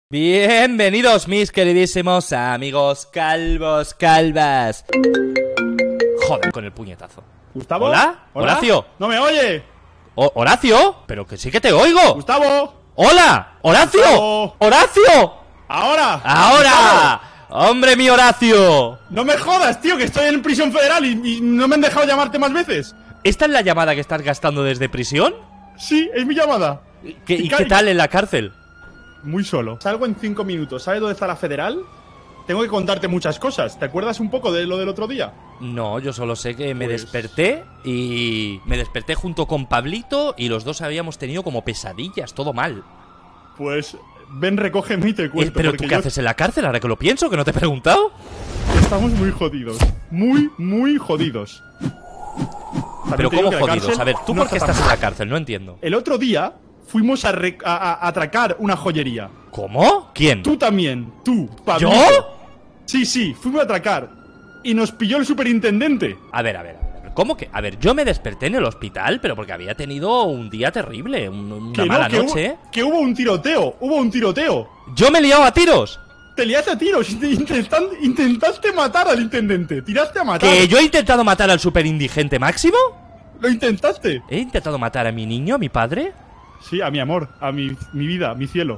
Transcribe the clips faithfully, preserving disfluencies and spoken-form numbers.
Bienvenidos mis queridísimos amigos calvos, calvas. Joder, con el puñetazo. ¿Gustavo? ¿Hola? ¿Hola? ¿Horacio? ¡No me oye! ¿O ¿Horacio? Pero que sí que te oigo. ¡Gustavo! ¡Hola! ¡Horacio! Gustavo. ¡Horacio! ¡Ahora! ¡Ahora! ¡Hombre, mi Horacio! ¡No me jodas, tío! Que estoy en prisión federal y, y no me han dejado llamarte más veces. ¿Esta es la llamada que estás gastando desde prisión? Sí, es mi llamada. ¿Qué, ¿Y qué tal en la cárcel? Muy solo. Salgo en cinco minutos. ¿Sabes dónde está la federal? Tengo que contarte muchas cosas. ¿Te acuerdas un poco de lo del otro día? No, yo solo sé que me Pues... desperté y me desperté junto con Pablito y los dos habíamos tenido como pesadillas, todo mal. Pues ven, recógeme y te cuento. Eh, ¿Pero tú qué yo... haces en la cárcel ahora que lo pienso? ¿Que no te he preguntado? Estamos muy jodidos. Muy, muy jodidos. ¿Pero cómo jodidos? A ver, ¿tú no por qué estás en la cárcel? No entiendo. El otro día fuimos a, re a, a atracar una joyería. ¿Cómo? ¿Quién? Tú también, tú, Pablito. ¿Yo? Sí, sí, fuimos a atracar. Y nos pilló el superintendente. A ver, a ver, a ver. ¿Cómo que? A ver, yo me desperté en el hospital, pero porque había tenido un día terrible, un, una que mala no, que noche. Hubo, que hubo un tiroteo, hubo un tiroteo. ¿Yo me he liado a tiros? Te liaste a tiros, intentan, intentaste matar al intendente, tiraste a matar. ¿Que yo he intentado matar al superindigente Máximo? Lo intentaste. ¿He intentado matar a mi niño, a mi padre? Sí, a mi amor, a mi, mi vida, a mi cielo.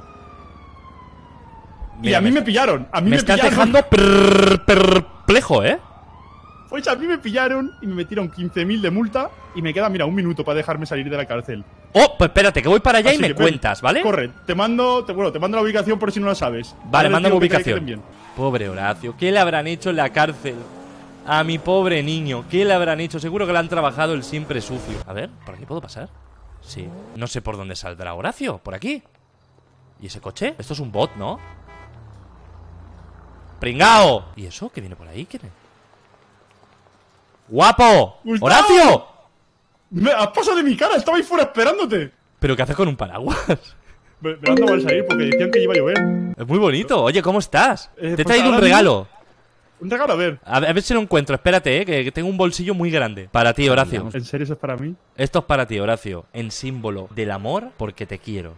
Mira, y a mí me, me pillaron, a mí me, me estás pillaron. dejando per, perplejo, ¿eh? Pues a mí me pillaron y me metieron quince mil de multa y me queda, mira, un minuto para dejarme salir de la cárcel. Oh, pues espérate, que voy para allá Así y me que, cuentas, ¿vale? Corre, te mando, te, bueno, te mando la ubicación por si no la sabes. Vale, mándame ubicación. Bien. Pobre Horacio, ¿qué le habrán hecho en la cárcel? A mi pobre niño, ¿qué le habrán hecho? Seguro que le han trabajado el siempre sucio. A ver, ¿por aquí puedo pasar? Sí. No sé por dónde saldrá Horacio, por aquí. ¿Y ese coche? Esto es un bot, ¿no? ¡Pringao! ¿Y eso? ¿Qué viene por ahí? ¿Quién es? ¡Guapo! ¡Gustavo! ¡Horacio! Me has pasado de mi cara, estaba ahí fuera esperándote. ¿Pero qué haces con un paraguas? Me, me han dado al salir porque decían que iba a llover. Es muy bonito. Oye, ¿cómo estás? Eh, Te he pues traído un regalo. Un regalo, a ver. A ver, a ver si lo encuentro. Espérate, eh, que, que tengo un bolsillo muy grande. Para ti, Horacio. ¿En serio eso es para mí? Esto es para ti, Horacio. En símbolo del amor porque te quiero.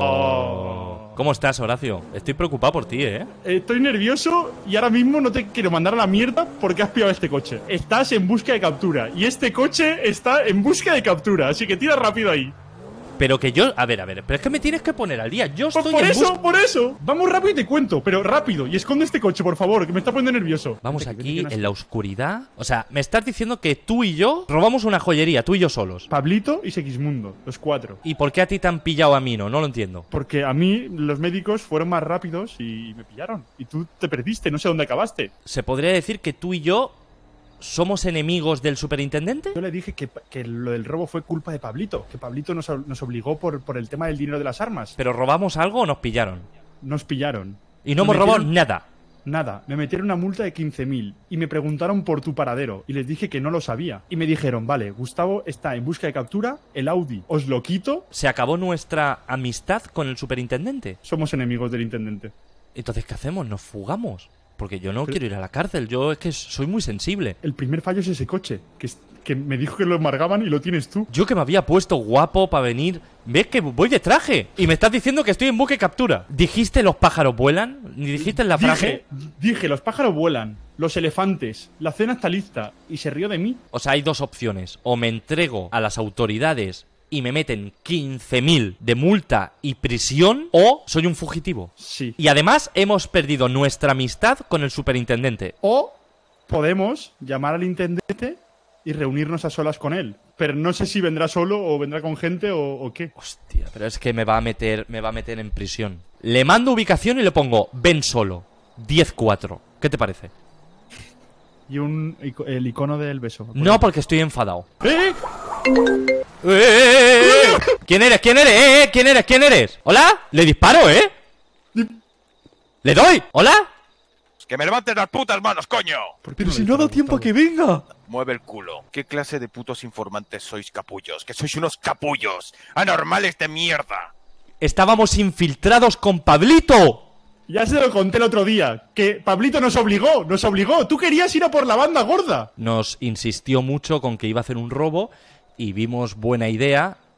Oh. ¿Cómo estás, Horacio? Estoy preocupado por ti, ¿eh? Estoy nervioso y ahora mismo no te quiero mandar a la mierda porque has pillado este coche. Estás en busca de captura y este coche está en busca de captura, así que tira rápido ahí. Pero que yo... A ver, a ver, pero es que me tienes que poner al día. Yo Pues estoy por en eso, bus... por eso. Vamos rápido y te cuento, pero rápido. Y esconde este coche, por favor, que me está poniendo nervioso. Vamos Vete, aquí vete, en la oscuridad. O sea, me estás diciendo que tú y yo robamos una joyería, tú y yo solos. Pablito y Segismundo, los cuatro. ¿Y por qué a ti te han pillado a mí, no? No lo entiendo. Porque a mí los médicos fueron más rápidos y me pillaron. Y tú te perdiste, no sé dónde acabaste. ¿Se podría decir que tú y yo somos enemigos del superintendente? Yo le dije que, que lo del robo fue culpa de Pablito. Que Pablito nos, nos obligó por, por el tema del dinero de las armas. ¿Pero robamos algo o nos pillaron? Nos pillaron. Y no Me hemos robado metieron- nada. Nada, me metieron una multa de quince mil y me preguntaron por tu paradero y les dije que no lo sabía. Y me dijeron, vale, Gustavo está en busca de captura, el Audi os lo quito, ¿Se acabó nuestra amistad con el superintendente? somos enemigos del intendente. Entonces, ¿qué hacemos? ¿Nos fugamos? Porque yo no Pero- quiero ir a la cárcel. Yo es que soy muy sensible. El primer fallo es ese coche, que, es- que me dijo que lo embargaban y lo tienes tú. Yo que me había puesto guapo para venir. ¿Ves que voy de traje? Y me estás diciendo que estoy en busca y captura. ¿Dijiste los pájaros vuelan? ¿Ni dijiste en la frase? Dije, dije, los pájaros vuelan, los elefantes, la cena está lista y se rió de mí. O sea, hay dos opciones. O me entrego a las autoridades y me meten quince mil de multa y prisión, o soy un fugitivo. Sí. Y además hemos perdido nuestra amistad con el superintendente. O podemos llamar al intendente y reunirnos a solas con él. Pero no sé si vendrá solo o vendrá con gente o, o qué. Hostia, pero es que me va a meter, me va a meter en prisión. Le mando ubicación y le pongo ven solo. diez cuatro. ¿Qué te parece? Y un ico- el icono del beso. No, porque estoy enfadado. ¡Eh! ¡Eh, eh, eh, eh! ¿Quién eres? ¿Quién eres? ¿Eh, eh? ¿Quién eres? ¿Quién eres? ¿Hola? Le disparo, ¿eh? ¿Le doy? ¿Hola? ¡Que me levanten las putas manos, coño! ¿Por qué no le dispara, Gustavo? venga. Mueve el culo. ¿Qué clase de putos informantes sois, capullos? ¡Que sois unos capullos! ¡Anormales de mierda! Estábamos infiltrados con Pablito. Ya se lo conté el otro día, que Pablito nos obligó, nos obligó. Tú querías ir a por la banda gorda. Nos insistió mucho con que iba a hacer un robo y vimos buena idea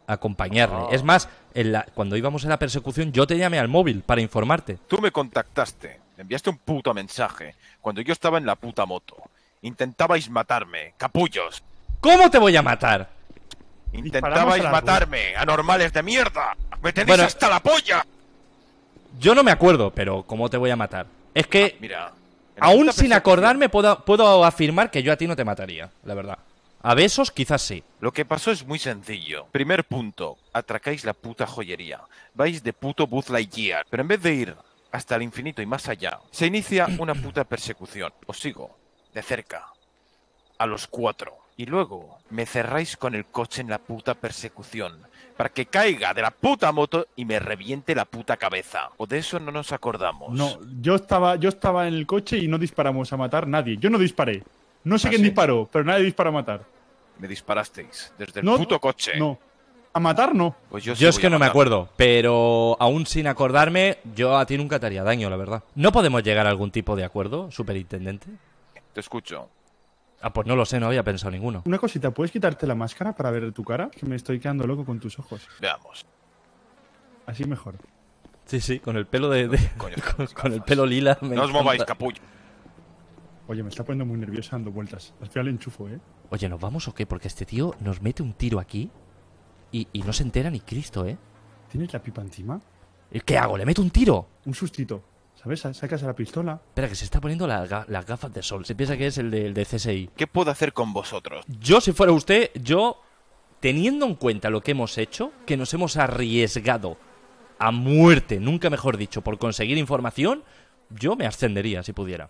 acompañarle. Ah. Es más, en la, cuando íbamos en la persecución, yo te llamé al móvil para informarte. Tú me contactaste, me enviaste un puto mensaje cuando yo estaba en la puta moto. Intentabais matarme, capullos. ¿Cómo te voy a matar? Intentabais al matarme, anormales de mierda. Me tenéis Bueno. hasta la polla. Yo no me acuerdo, pero ¿cómo te voy a matar? Es que, Mira, en la aún puta sin persecución, acordarme, puedo, puedo afirmar que yo a ti no te mataría, la verdad. A besos, quizás sí. Lo que pasó es muy sencillo. Primer punto, atracáis la puta joyería. Vais de puto Buzz Lightyear. Pero en vez de ir hasta el infinito y más allá, se inicia una puta persecución. Os sigo, de cerca, a los cuatro. Y luego me cerráis con el coche en la puta persecución, para que caiga de la puta moto y me reviente la puta cabeza. O de eso no nos acordamos. No, yo estaba, yo estaba en el coche y no disparamos a matar nadie. Yo no disparé. No sé ¿Ah, quién sí? disparó, pero nadie disparó a matar. Me disparasteis desde el No, puto coche. No. A matar no. Pues yo, sí Yo es voy que a no me matar. acuerdo, pero aún sin acordarme, yo a ti nunca te haría daño, la verdad. ¿No podemos llegar a algún tipo de acuerdo, superintendente? Te escucho. Ah, pues no lo sé, no había pensado ninguno. Una cosita, ¿puedes quitarte la máscara para ver tu cara? Que me estoy quedando loco con tus ojos. Veamos. Así mejor. Sí, sí, con el pelo de... de- Coño, con, las con el gafas. pelo lila. me No os mováis, encanta. capullo. Oye, me está poniendo muy nerviosa dando vueltas. Al final le enchufo, ¿eh? Oye, ¿nos vamos o qué? Porque este tío nos mete un tiro aquí y, y no se entera ni Cristo, ¿eh? ¿Tienes la pipa encima? ¿Qué hago? ¿Le meto un tiro? Un sustito. ¿Sabes? Sa- Sacas la pistola. Espera, que se está poniendo la ga- las gafas de sol. Se piensa que es el de, el de C S I. ¿Qué puedo hacer con vosotros? Yo, si fuera usted, yo, teniendo en cuenta lo que hemos hecho, que nos hemos arriesgado a muerte, nunca mejor dicho, por conseguir información, yo me ascendería si pudiera.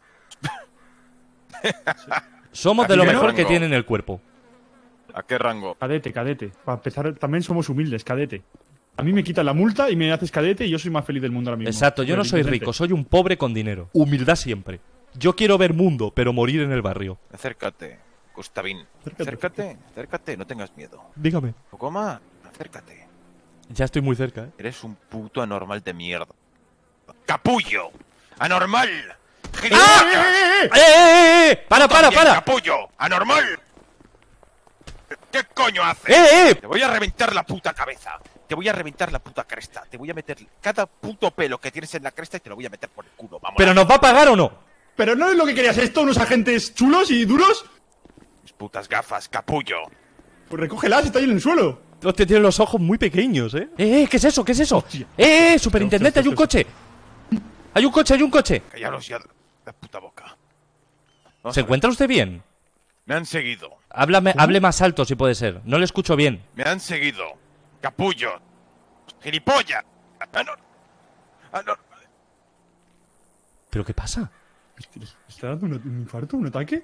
Somos de lo ¿A qué mejor que rango? tiene en el cuerpo. ¿A qué rango? Cadete, cadete. Para empezar, también somos humildes, cadete. A mí me quitas la multa y me haces cadete y yo soy más feliz del mundo ahora mismo. Exacto, yo no soy Superintendente. rico, soy un pobre con dinero. Humildad siempre. Yo quiero ver mundo, pero morir en el barrio. Acércate, Gustavín. Acércate. Acércate, acércate, no tengas miedo. Dígame. Un poco más, acércate. Ya estoy muy cerca, ¿eh? Eres un puto anormal de mierda. ¡Capullo! ¡Anormal! ¡Ah! ¡Gilipollas! ¡Eh, eh, eh, eh! ¡Para, para, También, para! ¡Capullo! ¡Anormal! ¿Qué coño haces? ¡Eh, eh! Te voy a reventar la puta cabeza. Te voy a reventar la puta cresta. Te voy a meter cada puto pelo que tienes en la cresta y te lo voy a meter por el culo. Vamos. ¿Pero nos va a pagar o no? ¿Pero no es lo que querías esto? ¿Unos agentes chulos y duros? Mis putas gafas, capullo. Pues recógelas, está ahí en el suelo. Hostia, tiene los ojos muy pequeños, ¿eh? ¡Eh, eh! ¿Qué es eso? ¿Qué es eso? Hostia. ¡Eh, eh! ¡Superintendente, hay un Hostia, coche! ¡Hay un coche, hay un coche! Callaros ya la puta boca. Vamos ¿Se a ver. encuentra usted bien? Me han seguido. Háblame, hable más alto si puede ser. No le escucho bien. Me han seguido. Capullo. Gilipollas. Anor... Anor... ¿Pero qué pasa? ¿Le está dando un, un infarto, un ataque?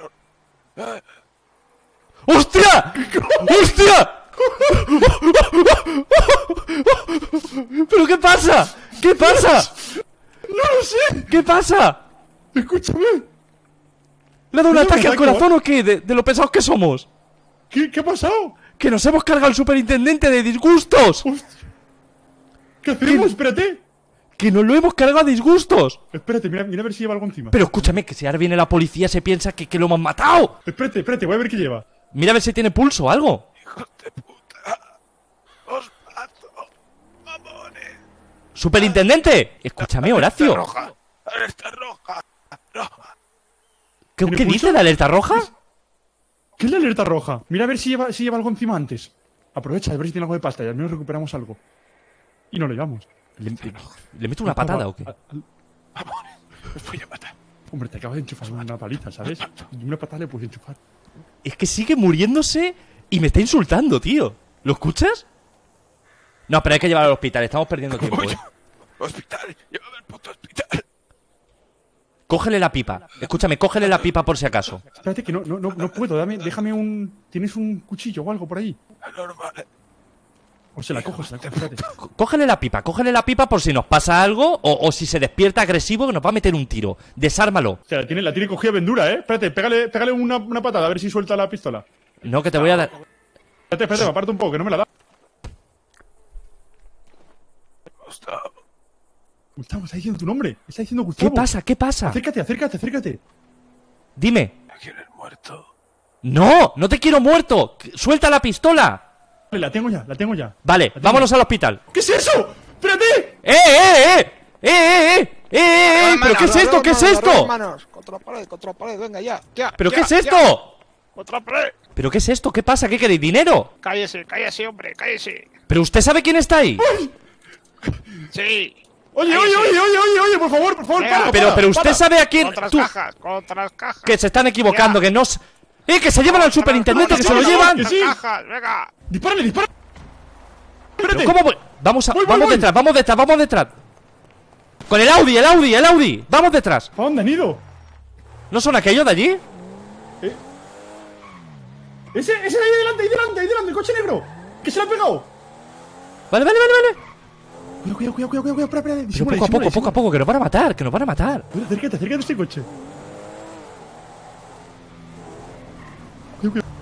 ¡Hostia! ¡Hostia! ¿Pero qué pasa? ¿Qué pasa? ¡No lo sé! ¿Qué pasa? Escúchame. ¿Le ha dado un ¿Le ha dado ataque un al ataque, corazón o qué? ¿De, de lo pesados que somos? ¿Qué, ¿Qué ha pasado? ¡Que nos hemos cargado al superintendente de disgustos! Hostia. ¿Qué hacemos? Espérate. ¡Que nos lo hemos cargado a disgustos! Espérate, mira, mira a ver si lleva algo encima. Pero escúchame, que si ahora viene la policía se piensa que, que lo hemos matado. Espérate, espérate, voy a ver qué lleva. Mira a ver si tiene pulso o algo. Hijos de puta. Os mato. Mamones. ¡Superintendente! Escúchame, Alerta Horacio. roja. Alerta roja. Roja. ¿Qué, ¿Tiene qué pulso? dice la alerta roja? ¿Qué es la alerta roja? Mira a ver si lleva, si lleva algo encima antes. Aprovecha, a ver si tiene algo de pasta y al menos recuperamos algo. Y no lo llevamos. ¿Le, le meto una patada o qué? Al- al- Mamones. Os voy a matar. Hombre, te acabas de enchufar una paliza, ¿sabes? Y una patada le puedes enchufar. Es que sigue muriéndose y me está insultando, tío. ¿Lo escuchas? No, pero hay que llevarlo al hospital. Estamos perdiendo tiempo, Uy, eh. hospital. Llévame al puto hospital. Cógele la pipa. Escúchame, cógele la pipa por si acaso. Espérate que no, no, no, no puedo. Dame, déjame un... ¿Tienes un cuchillo o algo por ahí? Anormal. O se la cojo, se la cojo, espérate. C- Cógele la pipa, cógele la pipa por si nos pasa algo o, o si se despierta agresivo que nos va a meter un tiro. Desármalo. O sea, la tiene, la tiene cogida Vendura, ¿eh? Espérate, pégale, pégale una, una patada a ver si suelta la pistola. No, que te voy a dar... Espérate, espérate, me aparto un poco, que no me la da. Gustavo. Gustavo, está diciendo tu nombre. Está diciendo ¿Qué Gustavo. pasa? ¿Qué pasa? Acércate, acércate, acércate. Dime. ¿Me quieres muerto? No, no te quiero muerto. Suelta la pistola. La tengo ya, la tengo ya. Vale, tengo. vámonos al hospital. ¿Qué es eso? ¡Espérate! ¡Eh, eh, eh! ¡Eh, eh, eh! ¡Eh, eh, eh! ¿Pero qué es esto? ¿Qué es esto? Manos, contra la pared, contra la pared, venga ya, ya. ¿Pero ya, qué es ya. esto? Contra la pared. ¿Pero qué es esto? ¿Qué pasa? ¿Qué queréis? ¿Dinero? Cállese, cállese, hombre, cállese. ¿Pero usted sabe quién está ahí? Sí. Oye, Cállese. oye, oye, oye, oye, oye, por favor, por favor, Venga. para, Pero, para, pero usted para. sabe a quién. Contra las Tú, cajas, contra las cajas. que se están equivocando, Ya. que no. s- ¡Eh, que se llevan al superintendente, que se lo no, no, llevan! que Contra sí. las cajas, venga. ¡Dispárale, dispárale! ¿Pero ¡Espérate! cómo voy? Vamos, a, Voy, voy, vamos voy. detrás, vamos detrás, vamos detrás. Con el Audi, el Audi, el Audi. Vamos detrás. ¿Para dónde han ido? ¿No son aquellos de allí? Ese, ese de ahí delante, ahí delante, ahí delante, el coche negro. Que se lo ha pegado. Vale, vale, vale, vale. Cuidado, cuidado, cuidado, cuidado, cuidado, espera, espera, Pero disimula, poco a poco, disimula, poco a poco, que nos van a matar, que nos van a matar. disimula. Acércate, acércate a este coche. Cuidado, cuidado.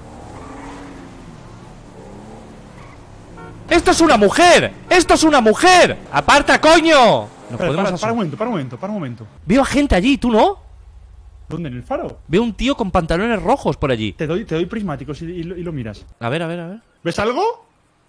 ¡Esto es una mujer! ¡Esto es una mujer! ¡Aparta, coño! Nos Espera, podemos para, para asomar. un momento, para un momento, para un momento. Veo a gente allí, ¿tú no? ¿Dónde? ¿En el faro? Veo un tío con pantalones rojos por allí. Te doy, te doy prismáticos y, y lo, y lo miras. A ver, a ver, a ver. ¿Ves algo?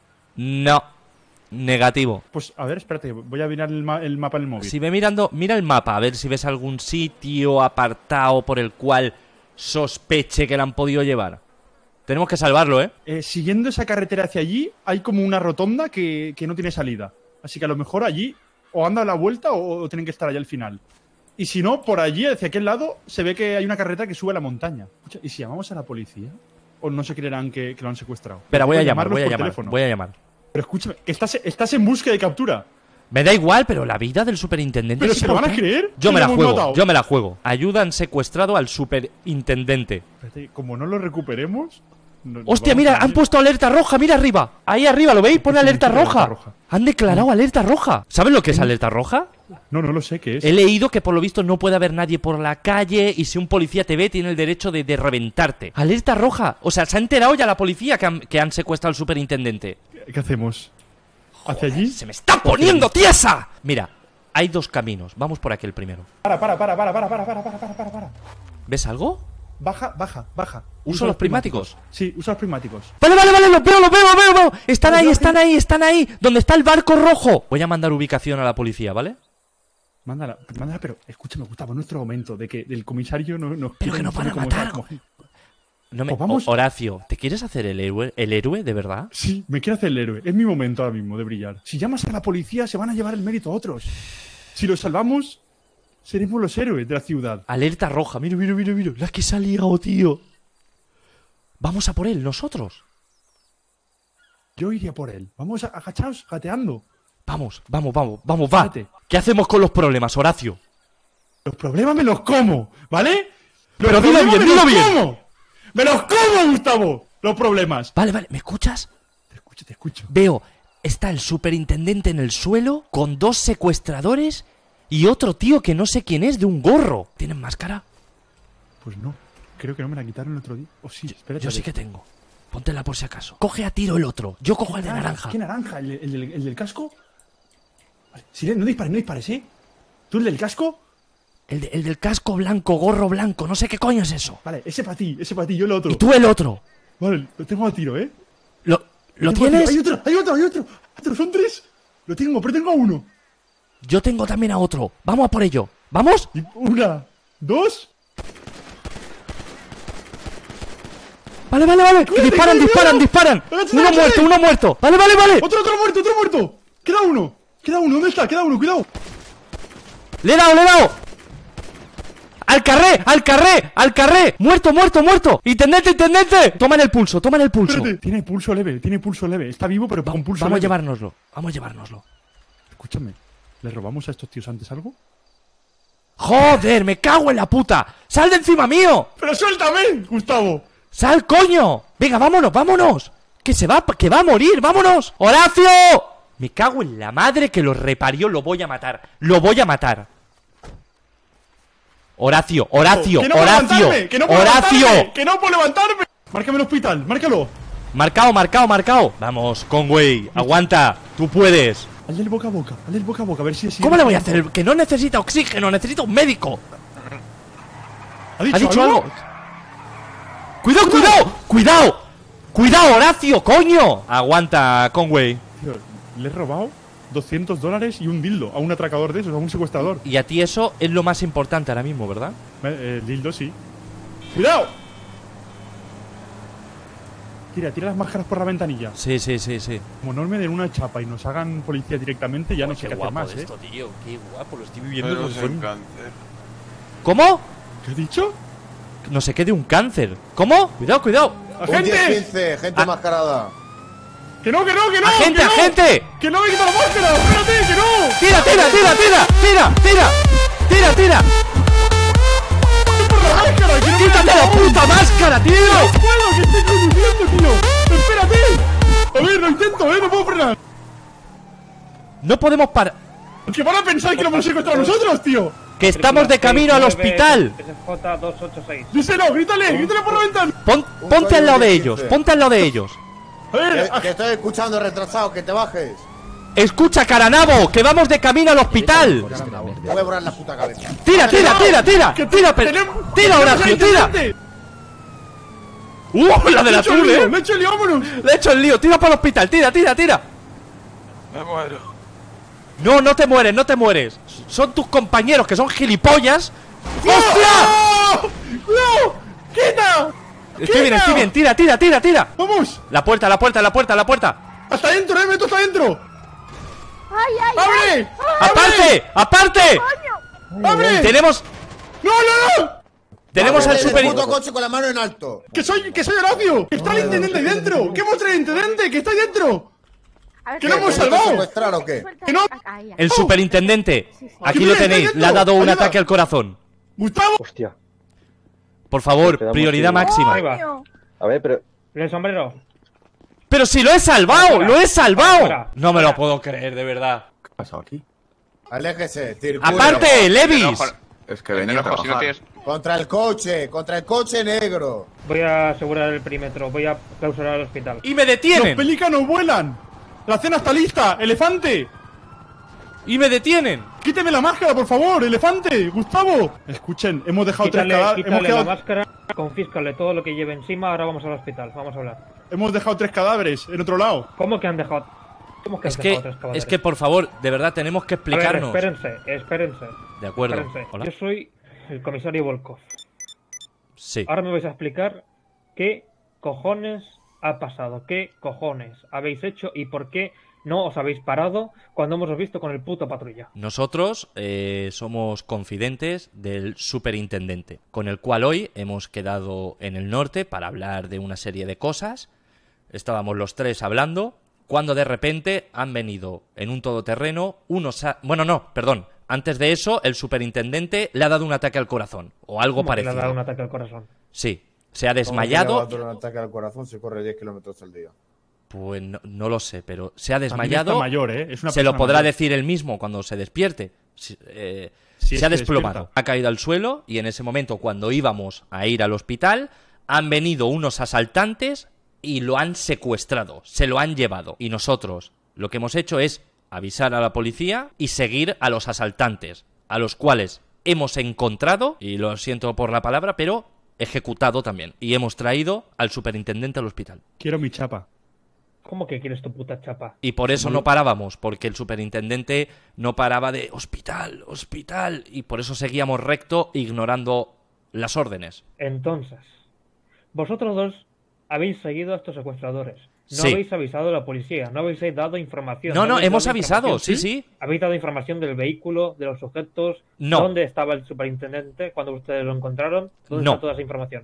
No. Negativo. Pues, a ver, espérate, voy a mirar el, ma- el mapa en el móvil. Si ve mirando, mira el mapa, a ver si ves algún sitio apartado por el cual sospeche que la han podido llevar. Tenemos que salvarlo, ¿eh? Eh, siguiendo esa carretera hacia allí, hay como una rotonda que, que no tiene salida. Así que a lo mejor allí o anda a la vuelta o, o tienen que estar allá al final. Y si no, por allí, hacia aquel lado, se ve que hay una carretera que sube a la montaña. Escucha, ¿y si llamamos a la policía? ¿O no se creerán que, que lo han secuestrado? Espera, voy a llamar, llamarlos voy a por llamar, teléfono. voy a llamar. Pero escúchame, que estás, estás en búsqueda de captura. Me da igual, pero la vida del superintendente ¿Pero es se lo van a importante. creer? Yo Que me lo la hemos juego, matado. yo me la juego. Ayudan secuestrado al superintendente. Espérate, como no lo recuperemos... no- nos Hostia, vamos mira, a han ir. puesto alerta roja, mira arriba. Ahí arriba, ¿lo veis? Pone ¿Qué alerta significa roja. alerta roja? Han declarado alerta roja. ¿Saben lo que es alerta roja? No, no lo sé qué es. He leído que por lo visto no puede haber nadie por la calle y si un policía te ve tiene el derecho de, de reventarte. Alerta roja. O sea, se ha enterado ya la policía que han, que han secuestrado al superintendente. ¿Qué, qué hacemos? ¿Hacia allí? ¡Se me está poniendo tiesa! Mira, hay dos caminos. Vamos por aquel primero. Para, para, para, para, para, para, para, para, para, para, para. ¿Ves algo? Baja, baja, baja. ¿Uso los prismáticos? Sí, usa los prismáticos. Vale, vale, vale, los veo, los veo, los veo, los veo. Están Vale, ahí, vale. están ahí, están ahí. ¿Dónde está el barco rojo? Voy a mandar ubicación a la policía, ¿vale? Mándala, mándala, pero escúchame, Gustavo, nuestro momento de que el comisario no nos... Pero que nos van a como- matar. como- No me... Pues vamos. O- Horacio, ¿te quieres hacer el héroe, el héroe de verdad? Sí, me quiero hacer el héroe. Es mi momento ahora mismo de brillar. Si llamas a la policía, se van a llevar el mérito a otros. Si los salvamos, seremos los héroes de la ciudad. Alerta roja, mira, mira, mira, mira. La que se ha liado, tío. Vamos a por él, nosotros. Yo iría por él. Vamos a agachados, gateando. Vamos, vamos, vamos, vamos, va. Vete. ¿Qué hacemos con los problemas, Horacio? Los problemas me los como, ¿vale? Los Pero dilo problemas bien, me dilo los bien. como. ¡Me los como, Gustavo! Los problemas. Vale, vale, ¿me escuchas? Te escucho, te escucho. Veo, está el superintendente en el suelo con dos secuestradores y otro tío que no sé quién es de un gorro. ¿Tienen máscara? Pues no, creo que no me la quitaron el otro día. O sí, espérate. Yo sí que tengo. Póntela por si acaso. Coge a tiro el otro. Yo cojo el de naranja. ¿Qué naranja? ¿El, el del- el del casco? Vale, silen- no dispares, no dispares, ¿eh? ¿Tú el del casco? El, de- el del casco blanco, gorro blanco, no sé qué coño es eso. Vale, ese para ti, ese para ti, yo el otro. Y tú el otro. Vale, lo tengo a tiro, ¿eh? ¿Lo, ¿lo Tengo a tiro. tienes? Hay otro, hay otro, hay otro. Otro, son tres. Lo tengo, pero tengo a uno. Yo tengo también a otro. Vamos a por ello. ¿Vamos? Y una, dos. Vale, vale, vale. Que Cuídate, disparan, cuídate, disparan, cuídate. disparan. Agáchate, Uno agáchate. muerto, uno muerto. Vale, vale, vale. Otro, otro muerto, otro muerto. Queda uno. Queda uno, ¿dónde está? Queda uno, cuidado. Le he dado, le he dado. ¡Al carré! ¡Al carré! ¡Al carré! ¡Muerto, muerto, muerto! ¡Intendente, intendente! Toman el pulso, toman el pulso. Espérate. Tiene pulso leve, tiene pulso leve. Está vivo, pero con pulso Vamos a leve. llevárnoslo, vamos a llevárnoslo. Escúchame, ¿le robamos a estos tíos antes algo? ¡Joder! ¡Me cago en la puta! ¡Sal de encima mío! ¡Pero suéltame, Gustavo! ¡Sal, coño! Venga, vámonos, vámonos. Que se va, que va a morir, vámonos. ¡Horacio! Me cago en la madre que lo reparió, lo voy a matar. Lo voy a matar. Horacio, Horacio, ¡Que no puedo Horacio, levantarme! ¡Que no puedo Horacio. levantarme! ¡Que no puedo levantarme! Márcame el hospital, márcalo. Marcado, marcado, marcado. Vamos, Conway, aguanta. Tú puedes. Hazle el boca a boca, hazle el boca a boca, a ver si es. ¿Cómo le voy a hacer? Que no necesita oxígeno, necesita un médico. ¿Ha dicho, ¿Ha dicho algo? ¡Cuidado, cuidado! ¡Cuidado! ¡Cuidado, Horacio, coño! Aguanta, Conway. Tío, le he robado doscientos dólares y un dildo a un atracador de esos, a un secuestrador. Y a ti eso es lo más importante ahora mismo, ¿verdad? Eh, El dildo sí. ¡Cuidado! Tira, tira las máscaras por la ventanilla. Sí, sí, sí, sí. Como no me den una chapa y nos hagan policía directamente, ya no sé qué hacer más, ¿eh? esto, tío. Qué guapo, lo estoy viviendo. Pero como es si fuera un un- cáncer. ¿Cómo? ¿Qué has dicho? No sé qué de un cáncer. ¿Cómo? Cuidado, cuidado. Un diez ¡Agente! quince, gente Ah. mascarada. ¡Que no, que no, que no! ¡Agente, que no! agente! ¡Que no me quita la máscara! ¡Espérate, que no! ¡Tira, tira, tira, tira! ¡Tira, tira! ¡Tira, tira! ¡Por la máscara! ¡Que no me ¡Quítate quita la puta máscara, tío! ¡No puedo, que estoy conduciendo, tío! ¡Espérate! A ver, lo intento, ¿eh? No puedo frenar. No podemos parar. Que van a pensar que lo hemos secuestrado nosotros, tío. Que estamos de camino al hospital. S J doscientos ochenta y seis. Díselo, grítale, grítale por la ventana. Pon- ponte al lado de ellos, ponte al lado de ellos. A ver, Que, que estoy escuchando retrasado, que te bajes. Escucha, Caranabo, que vamos de camino al hospital. Te voy a borrar la puta cabeza. Tira, tira, tira, tira. que Tira, pe- tenemos- tira, tenemos Horacio, al tira. intendente. ¡Uh! La del Le he hecho azul, el lío, eh. le he hecho el lío, vámonos. Le he hecho el lío, tira para el hospital, tira, tira, tira. Me muero. No, no te mueres, no te mueres. Son tus compañeros que son gilipollas. ¡Hostia! ¡No! ¡No! ¡Quita! Estoy bien, estoy bien, tira, tira, tira, tira. ¡Vamos! La puerta, la puerta, la puerta, la puerta. ¡Hasta adentro, eh! ¡Meto hasta adentro! ¡Ay, ay, ¡Abre! ¡Aparte! ¡Aparte! ¡Abre! Tenemos. ¡No, no, no! Tenemos al Vete super. del puto coche con la mano en alto. ¡Que soy, que soy Horacio! ¡Que está el intendente ahí dentro! ¿Qué muestra el intendente? ¡Que está ahí dentro! A ver, ¡Que lo hemos ¿Te vas a salvado! secuestrar o qué? suelta- ¡Que no! Ahí, ahí. El superintendente. Sí, sí. Aquí ¿Qué lo me está tenéis. yendo? Le ha dado un Ayuda. ataque al corazón. ¡Gustavo! Hostia. Por favor, Quedamos prioridad sin- máxima. Ahí va. Coño. A ver, pero. El sombrero. Pero si lo he salvado, Fuera. lo he salvado. Fuera. No me lo Fuera. puedo creer, de verdad. ¿Qué ha pasado aquí? Aléjese, circula. Aparte, Levis. Es que venía a Ojo, si no trabajar. tienes... Contra el coche, contra el coche negro. Voy a asegurar el perímetro. Voy a clausurar el hospital. Y me ¡Los detienen. pelícanos vuelan! ¡La cena está lista! ¡Elefante! Y me detienen. ¡Quíteme la máscara, por favor! ¡Elefante! ¡Gustavo! Escuchen, hemos dejado tres Quítale, cadáveres. Hemos, quítale la quedado- máscara, confíscale todo lo que lleve encima. Ahora vamos al hospital. Vamos a hablar. hemos dejado tres cadáveres en otro lado. ¿Cómo que han dejado? ¿Cómo que Es han que, dejado tres cadáveres? es que por favor, de verdad tenemos que A ver, explicarnos. espérense, espérense. De acuerdo. espérense. Hola. Yo soy el comisario Volkov. Sí. Ahora me vais a explicar qué cojones ha pasado, qué cojones habéis hecho y por qué no os habéis parado cuando hemos visto con el puto patrulla. Nosotros eh, somos confidentes del superintendente, con el cual hoy hemos quedado en el norte para hablar de una serie de cosas. Estábamos los tres hablando, cuando de repente han venido en un todoterreno unos... a- Bueno, no, perdón. Antes de eso, el superintendente le ha dado un ataque al corazón, o algo ¿Cómo que le ha parecido. dado un ataque al corazón? Sí, se ha desmayado. Un ataque al corazón, se corre diez kilómetros al día. Pues no, no lo sé, pero se ha También desmayado. está mayor, ¿eh? Es una Se lo persona podrá mayor. decir él mismo cuando se despierte. Si- eh, Si es se ha que desplomado, despierta. ha caído al suelo y en ese momento, cuando íbamos a ir al hospital, han venido unos asaltantes y lo han secuestrado, se lo han llevado. Y nosotros lo que hemos hecho es avisar a la policía y seguir a los asaltantes, a los cuales hemos encontrado, y lo siento por la palabra, pero ejecutado también. Y hemos traído al superintendente al hospital. Quiero mi chapa. ¿Cómo que quieres tu puta chapa? Y por eso no parábamos, porque el superintendente no paraba de hospital, hospital, y por eso seguíamos recto ignorando las órdenes. Entonces, vosotros dos habéis seguido a estos secuestradores. No Sí. habéis avisado a la policía, no habéis dado información. No, no, habéis hemos dado avisado, información, sí, sí. Habéis dado información del vehículo, de los sujetos, No. dónde estaba el superintendente cuando ustedes lo encontraron, dónde No. está toda esa información.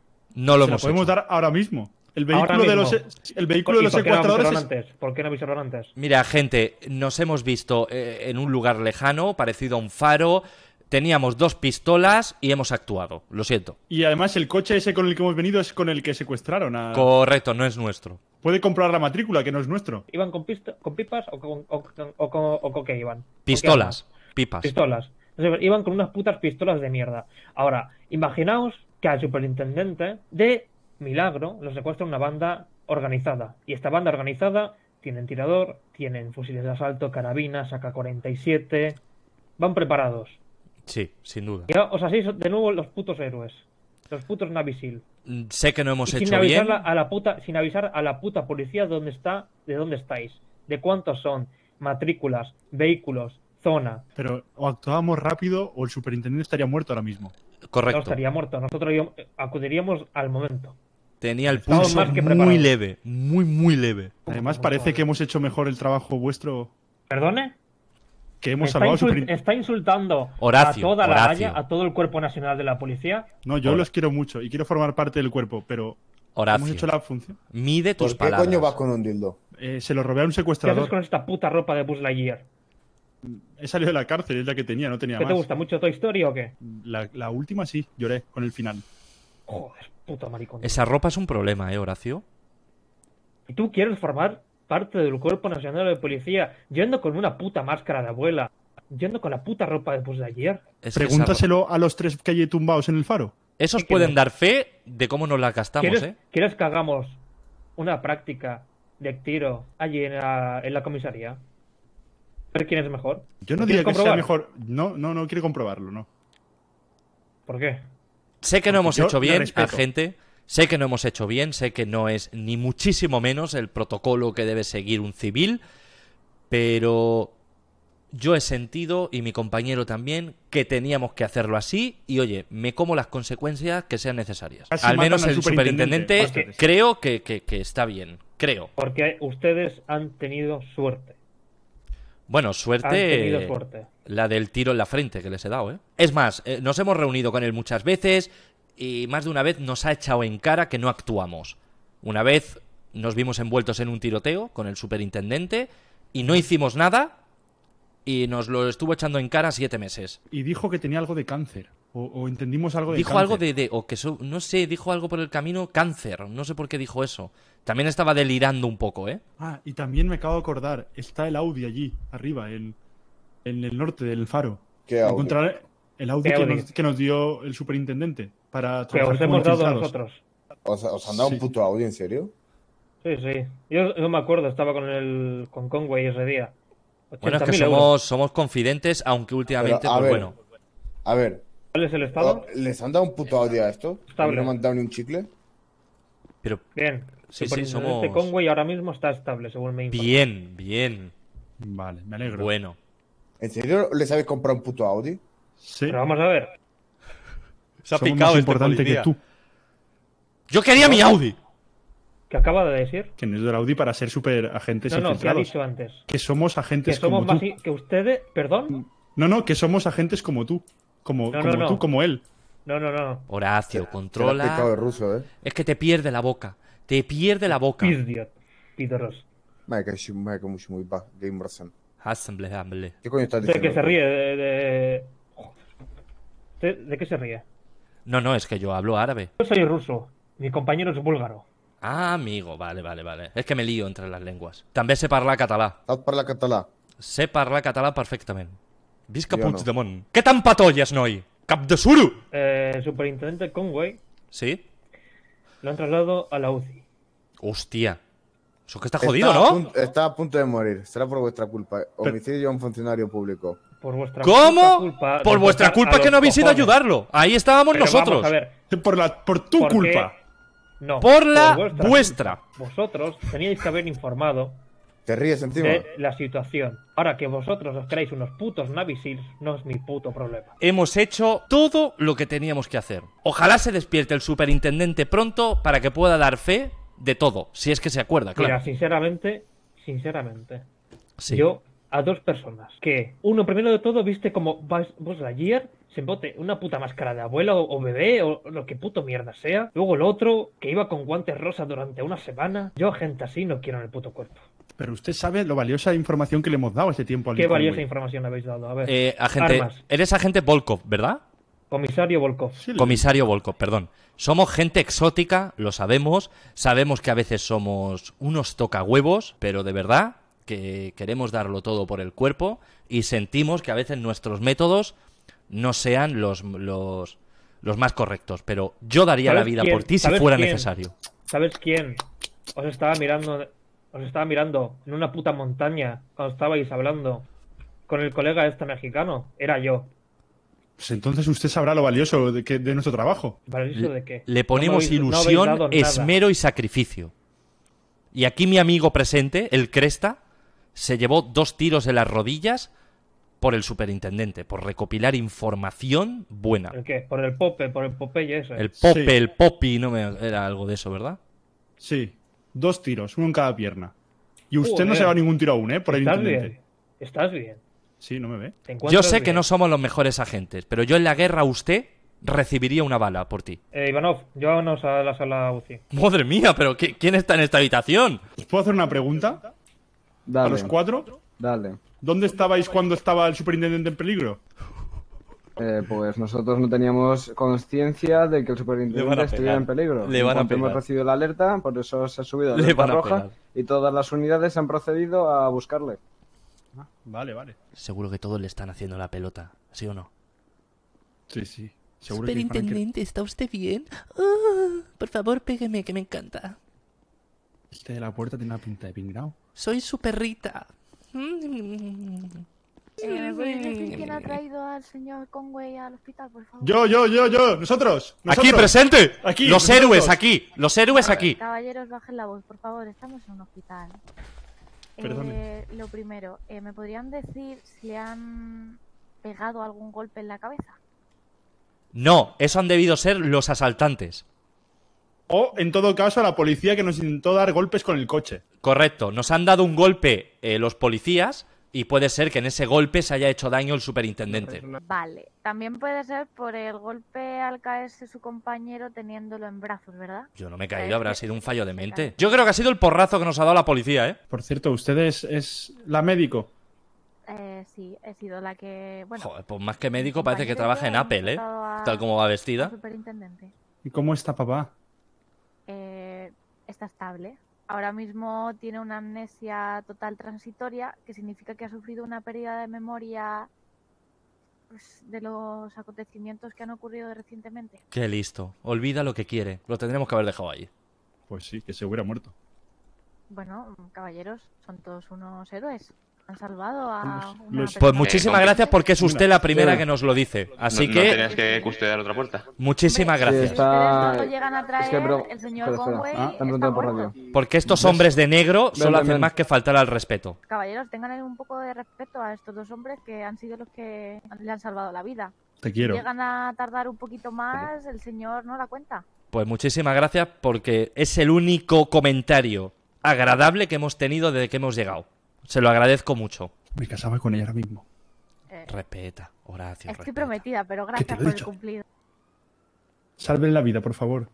No lo Se la hemos podemos hecho. dar ahora mismo. El Ahora vehículo de los, mismo. el vehículo de ¿Y los por qué no secuestradores avisaron es- antes? ¿Por qué no avisaron antes? Mira, gente, nos hemos visto eh, en un lugar lejano, parecido a un faro, teníamos dos pistolas y hemos actuado. Lo siento. Y además el coche ese con el que hemos venido es con el que secuestraron a... Correcto, no es nuestro. Puede comprar la matrícula, que no es nuestro. ¿Iban con, pista- con pipas o con, o, con- o con- o con qué iban? ¿Con qué Pistolas, armas? pipas. Pistolas. O sea, iban con unas putas pistolas de mierda. Ahora, imaginaos que al superintendente, de milagro, lo secuestra una banda organizada. Y esta banda organizada tienen tirador, tienen fusiles de asalto, carabinas, A K cuarenta y siete. Van preparados. Sí, sin duda. Y ahora os hacéis de nuevo los putos héroes. Los putos Navy Seal. Mm, Sé que no hemos Y sin hecho avisar bien. a la puta, sin avisar a la puta policía dónde está, de dónde estáis, de cuántos son, matrículas, vehículos, zona. Pero o actuábamos rápido o el superintendente estaría muerto ahora mismo. No Correcto. estaría muerto. Nosotros íbamos- acudiríamos al momento. Tenía el Estamos pulso más que muy preparados. leve. Muy, muy leve. Además, ¿Cómo parece sabes? que hemos hecho mejor el trabajo vuestro. ¿Perdone? Que hemos Está, salvado al insul- superintendente. está insultando Horacio, a toda la Horacio. Haya, a todo el cuerpo nacional de la policía. No, yo Hola. los quiero mucho y quiero formar parte del cuerpo, pero Horacio. hemos hecho la función. Mide tus ¿Por qué palabras. coño vas con un dildo? Eh, se lo robé a un ¿Qué haces secuestrador. con esta puta ropa de Buzz Lightyear? He salido de la cárcel, es la que tenía, no tenía ¿Qué más. te gusta mucho Toy Story o qué? La, la última sí, lloré con el final. Joder, puto maricón. Esa ropa es un problema, ¿eh, Horacio? ¿Y tú quieres formar parte del cuerpo nacional de policía yendo con una puta máscara de abuela? Yendo con la puta ropa de Buzz Lightyear. Es- esa Pregúntaselo a los tres que hay tumbados en el faro. ro- Esos ¿Qué pueden quieres? dar fe de cómo nos la gastamos, ¿Quieres, ¿eh? ¿Quieres que hagamos una práctica de tiro allí en la, en la comisaría? A ver quién es mejor. Yo no ¿Lo diría quieres que sea comprobar? mejor. No, no, no quiero comprobarlo, no. ¿Por qué? Sé que no hemos Porque yo hecho le bien, respeto. agente. Sé que no hemos hecho bien. Sé que no es ni muchísimo menos el protocolo que debe seguir un civil. Pero yo he sentido, y mi compañero también, que teníamos que hacerlo así. Y oye, me como las consecuencias que sean necesarias. Casi Al matan menos al el superintendente. superintendente Hostias. creo que, que- que está bien. Creo. Porque ustedes han tenido suerte. Bueno, Han suerte. tenido suerte. La del tiro en la frente que les he dado, ¿eh? Es más, eh, nos hemos reunido con él muchas veces y más de una vez nos ha echado en cara que no actuamos. Una vez nos vimos envueltos en un tiroteo con el superintendente y no hicimos nada y nos lo estuvo echando en cara siete meses. Y dijo que tenía algo de cáncer. O, o entendimos algo de Dijo cáncer. algo de, de- o que so- no sé, dijo algo por el camino, cáncer, no sé por qué dijo eso. También estaba delirando un poco, ¿eh? Ah, y también me acabo de acordar. Está el Audi allí, arriba, en, en el norte del faro. ¿Qué Audi? Encontrar el Audi, ¿Qué que, Audi? Nos, que nos dio el superintendente para Que trabajar os como hemos dado infiltrados. nosotros. ¿Os, os han dado Sí. un puto audio, en serio? Sí, sí. Yo no me acuerdo, estaba con el con Conway ese día. Bueno, es que ochenta mil euros. somos, somos confidentes, aunque últimamente, Pero, a pues ver. bueno. A ver, ¿Cuál es el estado? ¿les han dado un puto audio a esto? Estable. ¿No me han dado ni un chicle? Pero Bien. Sí, sí, Superintendente somos- Conway ahora mismo está estable, según me informan. bien, bien, Vale, me alegro. bueno. ¿En serio les habéis comprado un puto Audi? Sí, Pero vamos a ver. Se ha somos picado más este importante policía. que tú. Yo quería mi Audi. ¿Qué acaba de decir? Que nos dio el Audi para ser super agentes No, no, se ha infiltrados. dicho antes. Que somos Que agentes somos como más tú. i- que ustedes. ¿Perdón? No, no, que somos agentes como tú. Como, No, no, como no. tú, como él. No, no, no. Horacio, Te lo has controla. picado de ruso, ¿eh? Es que te pierde la boca. Te pierde la boca. Idiot. Pidoros. Madre que sí, madre que mucho muy ba- Game Rasen. Hassemble, hamble. ¿Qué coño estás ¿De diciendo? qué se ríe? De, de... ¿De, de qué se ríe? No, no, es que yo hablo árabe. Yo soy ruso. Mi compañero es búlgaro. Ah, amigo, vale, vale, vale. És que me lío entre les llengües. També sé parlar català. Saps parlar català? Sé parlar català perfectament. Visca Jo no. Puigdemont. Què t'empatolles, noi? Cap de suro! Eh, el superintendente Conway Sí? lo han trasladado a la U C I. Hòstia. Això que està Está jodido, a ¿no? punto- está a punto de morir. Será por vuestra culpa. Homicidio a un funcionario público. Por vuestra ¿Cómo? puta culpa de Por vuestra tocar a culpa que los no habéis ido a cojones. ayudarlo. Ahí estábamos Pero nosotros. Vamos a ver. Por, la, por tu ¿por qué? culpa. No. Por la vuestra. culpa. Vosotros teníais que haber informado ¿Te ríes encima? de la situación. Ahora que vosotros os creáis unos putos Navy Seals, no es mi puto problema. Hemos hecho todo lo que teníamos que hacer. Ojalá se despierte el superintendente pronto para que pueda dar fe de todo, si es que se acuerda, claro. Mira, sinceramente, sinceramente, Sí. yo a dos personas que, uno primero de todo, viste como Buzz Buzz Lightyear se bote una puta máscara de abuela o, o bebé o lo que puto mierda sea. Luego el otro que iba con guantes rosas durante una semana. Yo a gente así no quiero en el puto cuerpo. Pero usted sabe lo valiosa información que le hemos dado este tiempo al ¿Qué valiosa Conway. información habéis dado? A ver, Eh, agente, Armas. eres agente Volkov, ¿verdad? comisario Volkov. Sí, le- Comisario Volkov, perdón. Somos gente exótica, lo sabemos. Sabemos que a veces somos unos tocahuevos, pero de verdad que queremos darlo todo por el cuerpo y sentimos que a veces nuestros métodos no sean los, los, los más correctos. Pero yo daría la ¿Sabes vida quién? por ti si ¿Sabes fuera quién? necesario. ¿Sabes quién? Os estaba mirando, os estaba mirando en una puta montaña cuando estabais hablando con el colega este mexicano. Era yo. Pues entonces usted sabrá lo valioso de, que, de nuestro trabajo. ¿Valioso de qué? Le ponemos No me habéis- no habéis ilusión, dado nada. esmero y sacrificio. Y aquí mi amigo presente, el Cresta, se llevó dos tiros en las rodillas por el superintendente, por recopilar información buena. ¿El qué? Por el Pope, por el Popeye ese. El Pope, Sí. el Popi, no me... era algo de eso, ¿verdad? Sí, dos tiros, uno en cada pierna. Y usted no Joder. se va ningún tiro aún, ¿eh? Por el ¿Estás intendente. bien? ¿Estás bien? Sí, no me ve. ¿Te Yo encuentras sé que bien? no somos los mejores agentes, pero yo en la guerra usted recibiría una bala por ti. Eh, Ivanov, llévanos a la sala U C I. Madre mía, pero ¿qui- ¿quién está en esta habitación? ¿Os puedo hacer una pregunta? Dale. A los cuatro. Dale. ¿Dónde estabais cuando estaba el superintendente en peligro? Eh, pues nosotros no teníamos conciencia de que el Le van superintendente a estuviera pegar. en peligro. Le En van a cuanto hemos pegar. recibido la alerta, por eso se ha subido la Le alerta van a roja pegar. y todas las unidades han procedido a buscarle. Ah, vale, vale. Seguro que todos le están haciendo la pelota, ¿sí o no? Sí, sí. Seguro que Frank- ¿está usted bien? Ah, por favor, pégueme, que me encanta. Este de la puerta tiene una pinta de pingrao. Soy su perrita. Eh, ¿Me podéis decir quién ha traído al señor Conway al hospital, por favor? Yo, yo, yo, yo. Nosotros. nosotros. ¡Aquí, presente! Aquí, Los nosotros. héroes aquí, los héroes aquí. Caballeros, bajen la voz, por favor. Estamos en un hospital. Perdone. Eh, lo primero, eh, ¿me podrían decir si le han pegado algún golpe en la cabeza? No, eso han debido ser los asaltantes. O, en todo caso, a la policía que nos intentó dar golpes con el coche. Correcto, nos han dado un golpe eh, los policías y puede ser que en ese golpe se haya hecho daño el superintendente. Vale. También puede ser por el golpe al caerse su compañero teniéndolo en brazos, ¿verdad? Yo no me he caído, habrá sido un fallo de mente. Yo creo que ha sido el porrazo que nos ha dado la policía, ¿eh? Por cierto, ¿usted es, es la médico? Eh, sí, he sido la que... Bueno, Joder, pues más que médico parece que compañero trabaja en hemos Apple, ¿eh? tratado a- Tal como va al vestida. superintendente. ¿Y cómo está papá? Eh, está estable. Ahora mismo tiene una amnesia total transitoria, que significa que ha sufrido una pérdida de memoria pues, de los acontecimientos que han ocurrido recientemente. Qué listo. Olvida lo que quiere. Lo tendremos que haber dejado ahí. Pues sí, que se hubiera muerto. Bueno, caballeros, son todos unos héroes. Han salvado a una Los- persona. Pues muchísimas Eh, gracias porque es usted la primera Sí. que nos lo dice. Así no, no que, tenías que custodiar otra puerta. muchísimas Hombre, gracias. Sí, está- Si ustedes no llegan a traer, es que, bro, el señor espera, espera. Conway Ah, te han está preguntado por muerto. radio. Porque estos hombres de negro Ven, solo ven, hacen ven. más que faltar al respeto. Caballeros, tengan un poco de respeto a estos dos hombres que han sido los que le han salvado la vida. Te Si quiero. llegan a tardar un poquito más, el señor no la cuenta. Pues muchísimas gracias porque es el único comentario agradable que hemos tenido desde que hemos llegado. Se lo agradezco mucho. Me casaba con ella ahora mismo. Eh, Respeta, Horacio. estoy respeta. prometida, pero te gracias lo he por el dicho. cumplido. Salven la vida, por favor.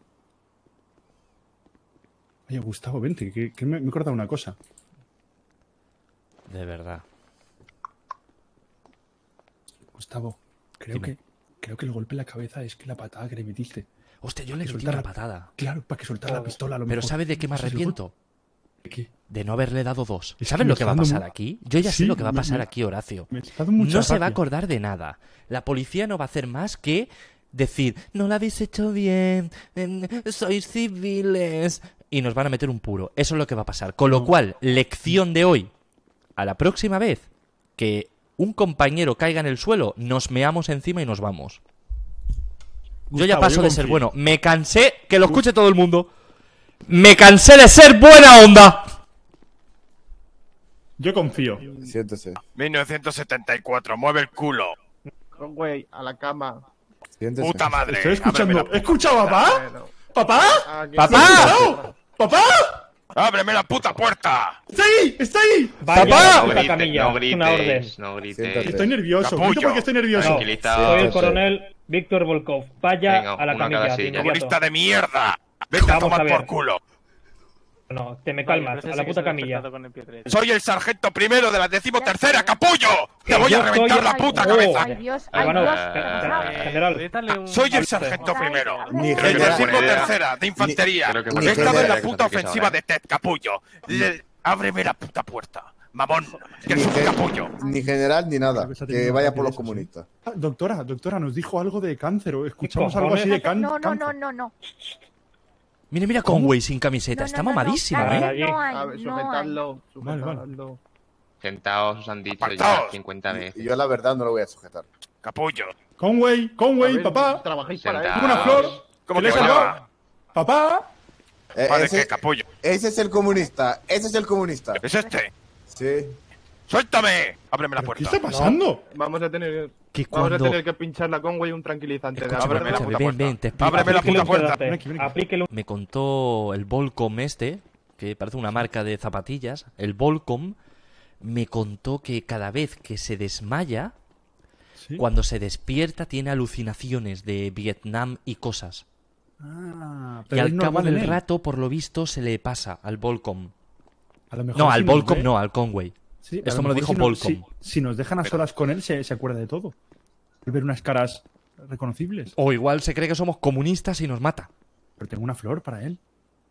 Oye, Gustavo, vente, que, que me, me he acordado una cosa. De verdad. Gustavo, creo Dime. que creo que el golpe en la cabeza es que la patada que le metiste. Hostia, yo le Que metí soltara- una patada. Claro, para que soltara la pistola a lo Pero mejor. ¿sabes de qué me ¿Ese es el arrepiento? golpe? ¿De qué? De no haberle dado dos. Es ¿Sabes que lo me que va a está dando pasar mu- aquí? Yo ya sé Sí, lo que va a me- pasar me- aquí, Horacio. Me está dando mucha No se va a rabia. acordar de nada. La policía no va a hacer más que decir, no lo habéis hecho bien, em, sois civiles, y nos van a meter un puro. Eso es lo que va a pasar. Con lo No. cual, lección de hoy, a la próxima vez que un compañero caiga en el suelo, nos meamos encima y nos vamos. Yo ya Gustavo, paso yo de ser confío. bueno. Me cansé, que lo escuche todo el mundo. Me cansé de ser buena onda. Yo confío. Siéntese. mil novecientos setenta y cuatro, mueve el culo. Conway, a la cama. Siéntese. Puta madre. Estoy escuchando. ábreme la, ¿Escucha, papá? Bueno, ¿Papá? aquí- ¡Papá! ¿Papá? ¡Ábreme la puta puerta! ¡Está ahí! ¡Está ahí! Vaya, ¡Papá! No puta grites, camilla, no es una orden. grites, no grites. Siéntate. Estoy nervioso. Capullo. ¿Grito porque estoy nervioso? No. Tranquilizaos. Soy el sí. coronel Víctor Volkov. Vaya Venga, a la una camilla, cada de silla. inmediato. ¡Comunista de mierda! ¡Vete a Vamos tomar a ver. por culo! No, te me calmas, a la puta camilla. ¡Soy el sargento primero de la decimotercera, capullo! ¡Te voy yo a reventar soy- la puta Oh. cabeza! Ay, Dios, Ah, ay, bueno, Dios. eh, Ah, General, Soy el sargento Ay, primero Ni de la general- decimotercera de infantería. Creo que Ni por He eso estado en general- la puta ofensiva de Ted, capullo. Le- Ábreme la puta puerta, mamón, que Ni, eres un gen- capullo. ni general ni nada. Creo que se ha Que tenido vaya que por los eso, sí. comunistas. Ah, doctora, doctora, nos dijo algo de cáncer. O escuchamos ¿Qué algo así de cojones? can- No, no, cáncer. no, no, no. Mira, mira Conway sin camiseta. No, Está no, no, mamadísima, no. ¿eh? Cáncer no hay, A ver, no hay. sujetadlo, Vale, vale. sujetadlo. Sentaos, os han dicho Apartaos. ya cincuenta Y veces. yo la verdad no lo voy a sujetar. Capullo. Conway, A Conway, ver, papá. Trabajáis para Sentaos. él. Una flor. ¿Cómo que le que he va? salvado. Papá. Eh, Vale, ese, ¿qué, capullo? ese es el comunista. Ese es el comunista. ¿Es este? Sí. ¡Suéltame! Ábreme la ¿Pero ¿Qué puerta. está pasando? Vamos a tener, Que vamos cuando... a tener que pinchar la Conway un tranquilizante. de Escúchame, Ábreme la acuerdo. puta ven, puerta. ven, te explico. Ábreme la Aplíquele puta un puerta. sedante, Ven aquí, ven aquí. aplíquele un- Me contó el Volcom este, que parece una marca de zapatillas, el Volcom, me contó que cada vez que se desmaya, Sí. cuando se despierta tiene alucinaciones de Vietnam y cosas. Ah, Y pero al es cabo normal en del él. rato, por lo visto, se le pasa al Volcom. A lo mejor No, si al nos Volcom ve- no, al Conway. Sí, a Esto lo me lo mejor dijo si nos- Volcom. Si, si nos dejan a solas con él, se, se acuerda de todo. Al ver unas caras reconocibles. O igual se cree que somos comunistas y nos mata. Pero tengo una flor para él.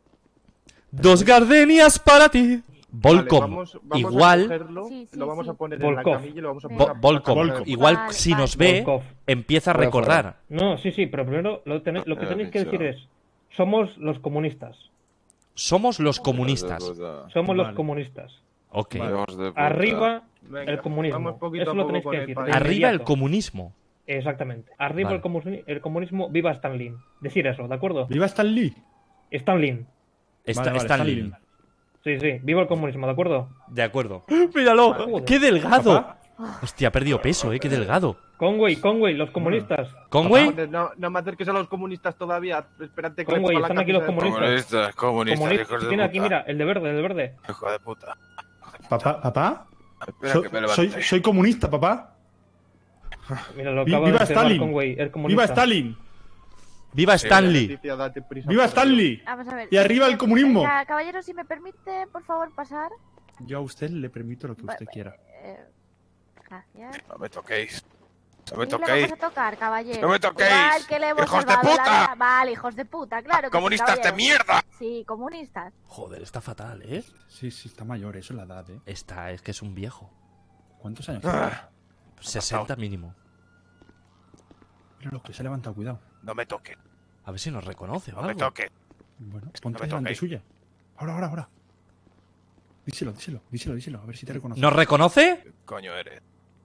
Dos gardenias para ti. Volcom. Vale, vamos- vamos a igual, cogerlo, Sí, sí, lo vamos sí. a poner en Volkov. la camilla y lo vamos a Vo- poner a- Volcom. Volkov. Igual Vale, si vale. nos ve, Volkov. empieza a Voy a recordar. No, sí, sí, pero primero lo, tenéis- lo que Ah, tenéis que bicho. decir es: somos los comunistas. Somos los comunistas. Somos Vale. los comunistas. Ok. Arriba Venga, el comunismo. vamos poquito Eso a lo poco tenéis con que el decir. país. de Arriba el inmediato. comunismo. Exactamente. Arriba Vale. el, comunismo, el comunismo, viva Stalin. Decir eso, ¿de acuerdo? ¿Viva Stan Lee? Stalin. Está, Vale, vale, Stan Stan Lee. Lee. Sí, sí, viva el comunismo, ¿de acuerdo? De acuerdo. ¡Míralo! Joder. ¡Qué delgado! Papá. Hostia, ha perdido peso, ¿eh? ¡Qué delgado! Conway, Conway, los comunistas. ¿Conway? Joder, No, no me acerques a los comunistas todavía. Espérate que Conway, me ponga la están aquí los camisa de- comunistas. Comunistas, comunistas, Comunistas. hijos de Tiene aquí, puta. mira, el de verde, el de verde. Hijo de puta. ¿Papá? ¿Papá? Espera So- que me levante. soy, soy comunista, papá. Mira, lo Vi- acaba viva de firmar Stalin. Conway, el comunista. ¡Viva Stalin! ¡Viva Stanley! Leticia, date prisa, ¡Viva por Dios. Stanley! Vamos a ver. Y arriba el comunismo. Venga, caballero, si me permite, por favor, pasar. Yo a usted le permito lo que usted Va- quiera. Eh, gracias. No me toquéis. No me Y le toquéis. vamos a tocar, caballero. ¡No me toquéis! Igual que le hemos ¡Hijos de salvado la puta! vida. Vale, hijos de puta, claro. que sí, ¡Comunistas de caballero. mierda! Sí, comunistas. Joder, está fatal, ¿eh? Sí, sí, está mayor, eso es la edad, ¿eh? Está, es que es un viejo. ¿Cuántos años tiene? Ah, sesenta mínimo. Míralo, que se ha levantado, cuidado. No me toque. A ver si nos reconoce o No me algo. toque. Bueno, no ponte me delante toquéis. suya. Ahora, ahora, ahora. Díselo, díselo, díselo, díselo, a ver si te reconoce. ¿Nos reconoce? ¿Qué coño eres?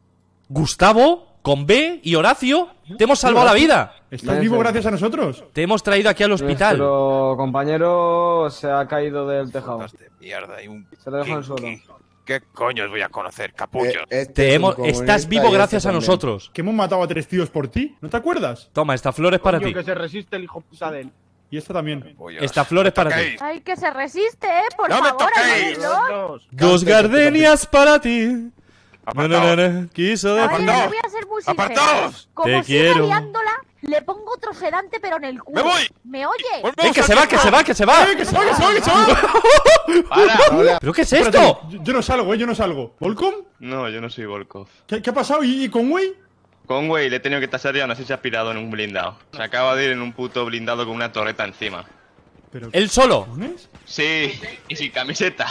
Gustavo, con B y Horacio. Te hemos salvado la vida. Estás vivo gracias a nosotros. Te hemos traído aquí al hospital. Nuestro compañero se ha caído del tejado. Putas de mierda y un... Se lo dejo en el ¿Qué- suelo. qué- ¿Qué coño os voy a conocer, capullo? Eh, este Te es un hemos... comunista Estás y vivo este gracias a también. nosotros. Que hemos matado a tres tíos por ti. ¿No te acuerdas? Toma, esta flor es para Coño, ti. que se resiste el hijo puta de él. Y esta también. Capullos. Esta flor es para ti. toquéis. Ay, que se resiste, ¿eh? Por ¡No me favor, toquéis! ayúdenlo. Dos. Dos gardenias para ti. Na, na, na, ¡Apartaos! na, quiso de... Caballero, ¡Apartaos! le voy a ser muy sincera. ¡Apartaos! Como Te siga quiero. liándola, le pongo otro sedante, pero en el culo. ¡Me voy! ¿Me oye? Volvemos ¡Ven, que al se va, que tiempo. se va, que se va! ¡Eh, que se va, que se va, que se va! ¡Para! ¿Pero qué es Espérate, esto? Yo, yo no salgo, eh, yo no salgo. ¿Volcom? No, yo no soy Volkov. ¿Qué, qué ha pasado? ¿Y, y Conway? Conway le he tenido que tasar ya, no sé si se ha pirado en un blindado. Se acaba de ir en un puto blindado con una torreta encima. Pero, Él solo. ¿cojones? Sí, y sin camiseta.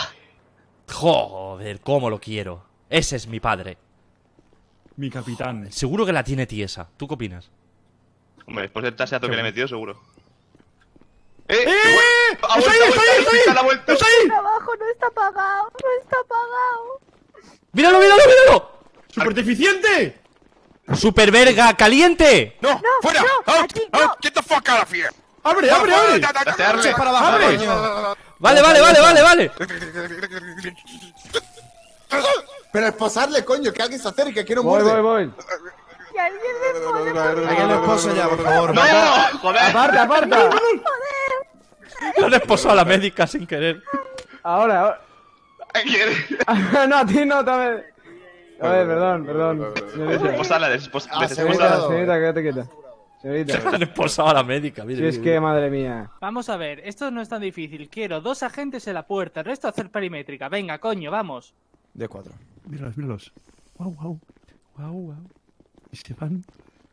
Joder, cómo lo quiero. Ese es mi padre. Mi capitán. Seguro que la tiene tiesa. ¿Tú qué opinas? Hombre, después del taseazo que le he metido, seguro. ¡Eh! ¡Eh! ¡Ha ¡Está ahí, vuelto, está ahí, ha está vuelto, ahí! ha vuelto! ¡Está ahí! Trabajo no está pagado, no está pagado. ¡Míralo, míralo, míralo! ¡Súper deficiente! ¡Super verga caliente! ¡No! ¡Fuera! no, ¡Out! aquí no. ¡Out! ¡Get the fuck out of here! ¡Abre, abre, abre! ¡Tasearle! Para abajo, ¡Abre! coño. Vale, vale, vale, vale, vale. Pero esposarle, coño, que alguien se acerque, que no Voy, muerde. voy, voy. Que alguien me pone, por favor. Alguien lo esposa ya, por favor. ¡No! ¡Joder! Aparta, aparta. Lo han esposado a la médica sin querer. Ahora, ahora. ¿Quieres? No, a ti no, también. A ver, perdón, perdón. Señorita. Desposarla, despos- Ah, desesposarla. Señorita, señorita, quédate quieta. Señorita. Han esposado a la médica, mire. Si es mire. que, madre mía. Vamos a ver, esto no es tan difícil. Quiero dos agentes en la puerta, el resto hacer perimétrica. Venga, coño, vamos. De cuatro. Míralos, míralos. Guau, guau. Guau, guau. Y se van.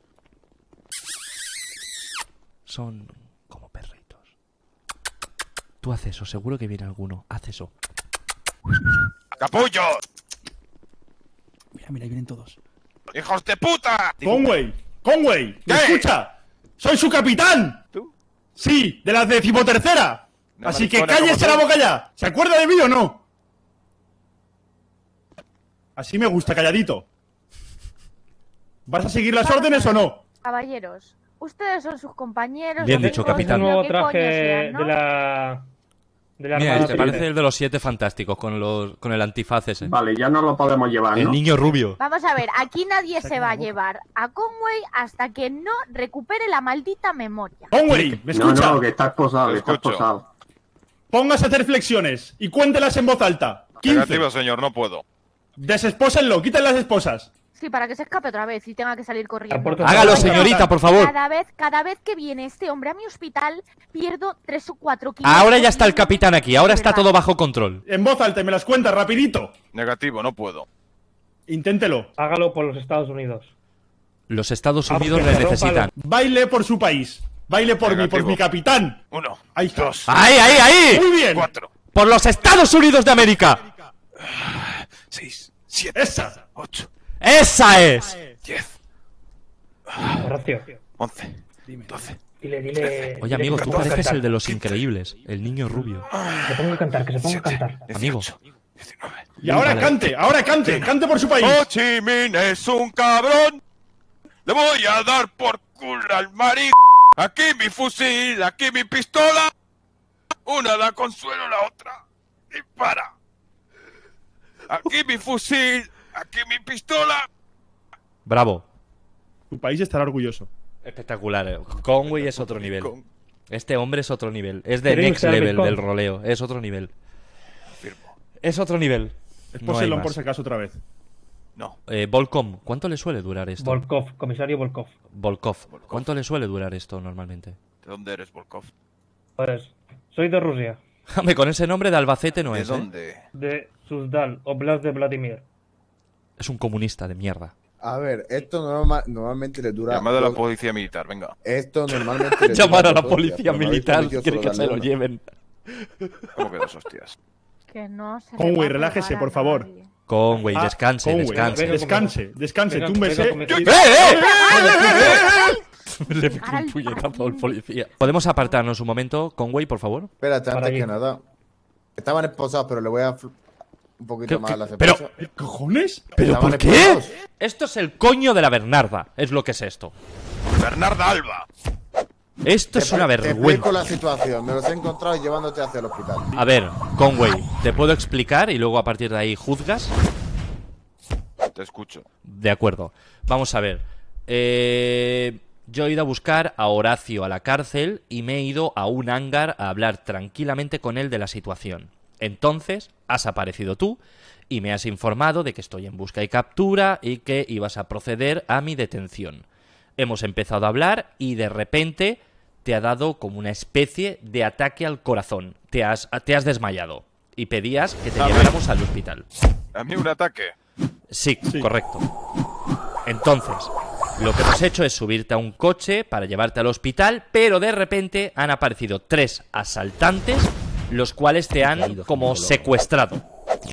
Son como perritos. Tú haz eso, seguro que viene alguno. Haz eso. ¡Capullo! Mira, mira, ahí vienen todos. ¡Hijos de puta! ¡Conway! ¡Conway! ¿Me ¿Qué? escucha? ¡Soy su capitán! ¿Tú? Sí, de la decimotercera. Una Así que maricona cállese como la tú. boca ya. ¿Se acuerda de mí o no? Así me gusta, calladito. ¿Vas a seguir las órdenes o no? Caballeros, ustedes son sus compañeros. Bien los dicho, amigos, capitán. Un lo nuevo que traje coño sean, ¿no? de la... De la Mira, Armada este Triple. parece el de los siete fantásticos con, los, con el antifaz ese. Vale, ya no lo podemos llevar, El ¿no? niño rubio. Vamos a ver, aquí nadie se va a llevar a Conway hasta que no recupere la maldita memoria. Conway, ¿me No, escucha? no, que está esposado, Lo que está escucho. esposado. Póngase a hacer flexiones y cuéntelas en voz alta. quince. Negativo, señor, no puedo. Desespósenlo, quiten las esposas. Sí, para que se escape otra vez y tenga que salir corriendo. Aporta- Hágalo, Compañeros, señorita, por favor. Cada vez, cada vez que viene este hombre a mi hospital, pierdo tres o cuatro kilos. Ahora ya está el capitán aquí, ahora De está verdad. todo bajo control. En voz alta y me las cuenta rapidito. Negativo, no puedo. Inténtelo. Hágalo por los Estados Unidos. Los Estados Ah, Unidos que le se rompa necesitan. Baile por su país. Baile por mí, por Negativo. mi capitán. Uno, Ahí está. dos, ¡Ahí, ahí, ahí! Muy bien. cuatro, ¡Por los Estados Unidos de América! seis, siete, Esa. ocho, ¡Esa es! diez, Horacio, once, doce. dile, dile... Oye, amigo, tú que se ponga a pareces cantar. el de los increíbles, el niño rubio. Que se ponga a cantar, que se ponga a cantar. Amigo. diecinueve. Y ahora Vale. cante, ahora cante, cante por su país. Ho Chi Minh es un cabrón. Le voy a dar por culo al marido. Aquí mi fusil, aquí mi pistola. Una da consuelo, la otra dispara. Aquí mi fusil, aquí mi pistola. Bravo. Su país estará orgulloso. Espectacular. eh. Conway es otro nivel. Con- Este hombre es otro nivel. Es de ¿Queréis next usar el level Bitcoin? del roleo. Es otro nivel. Firmo. Es otro nivel. No hay Espósenlo más. por si acaso otra vez. No. Eh, Volcom, ¿cuánto le suele durar esto? Volkov, comisario Volkov. Volkov. Volkov. ¿Cuánto le suele durar esto normalmente? ¿De dónde eres, Volkov? Pues, soy de Rusia. Hombre, con ese nombre de Albacete no ¿De es, ¿eh? dónde? De Suzdal, Oblast de Vladimir. Es un comunista de mierda. A ver, esto norma- normalmente le dura. Llamado a la dos- policía militar, venga. Esto normalmente le Llamar dura a la dos policía hostias, pero me habéis militar, prometido quiere solo que se lo darle una. lleven. ¿Cómo que dos hostias? Que no se le Conway, va a relájese, pegar por a favor. nadie. Conway, Ah, descanse, Conway, descanse. venga. Descanse, descanse, Venga, túmbese. venga, y- venga. ¡Eh, eh! ¡Ay! Le pegó un puñetazo al policía. ¿Podemos apartarnos un momento, Conway, por favor? Espérate, Para antes allí. que nada. Estaban esposados, pero le voy a fl- un poquito ¿Qué- más qué- las pero- esposas. ¿Qué cojones? ¿Pero Estaban por qué? esposados. Esto es el coño de la Bernarda. Es lo que es esto. Bernarda Alba. Esto es Te- una Te explico vergüenza. la situación. Me los he encontrado llevándote hacia el hospital. A ver, Conway, te puedo explicar y luego a partir de ahí juzgas. Te escucho. De acuerdo. Vamos a ver. Eh, yo he ido a buscar a Horacio a la cárcel y me he ido a un hangar a hablar tranquilamente con él de la situación. Entonces, has aparecido tú y me has informado de que estoy en busca y captura y que ibas a proceder a mi detención. Hemos empezado a hablar y de repente te ha dado como una especie de ataque al corazón. Te has, te has desmayado y pedías que te A ver. lleváramos al hospital. A mí un ataque. Sí, Sí. correcto. Entonces, lo que hemos hecho es subirte a un coche para llevarte al hospital, pero de repente han aparecido tres asaltantes, los cuales te han como secuestrado.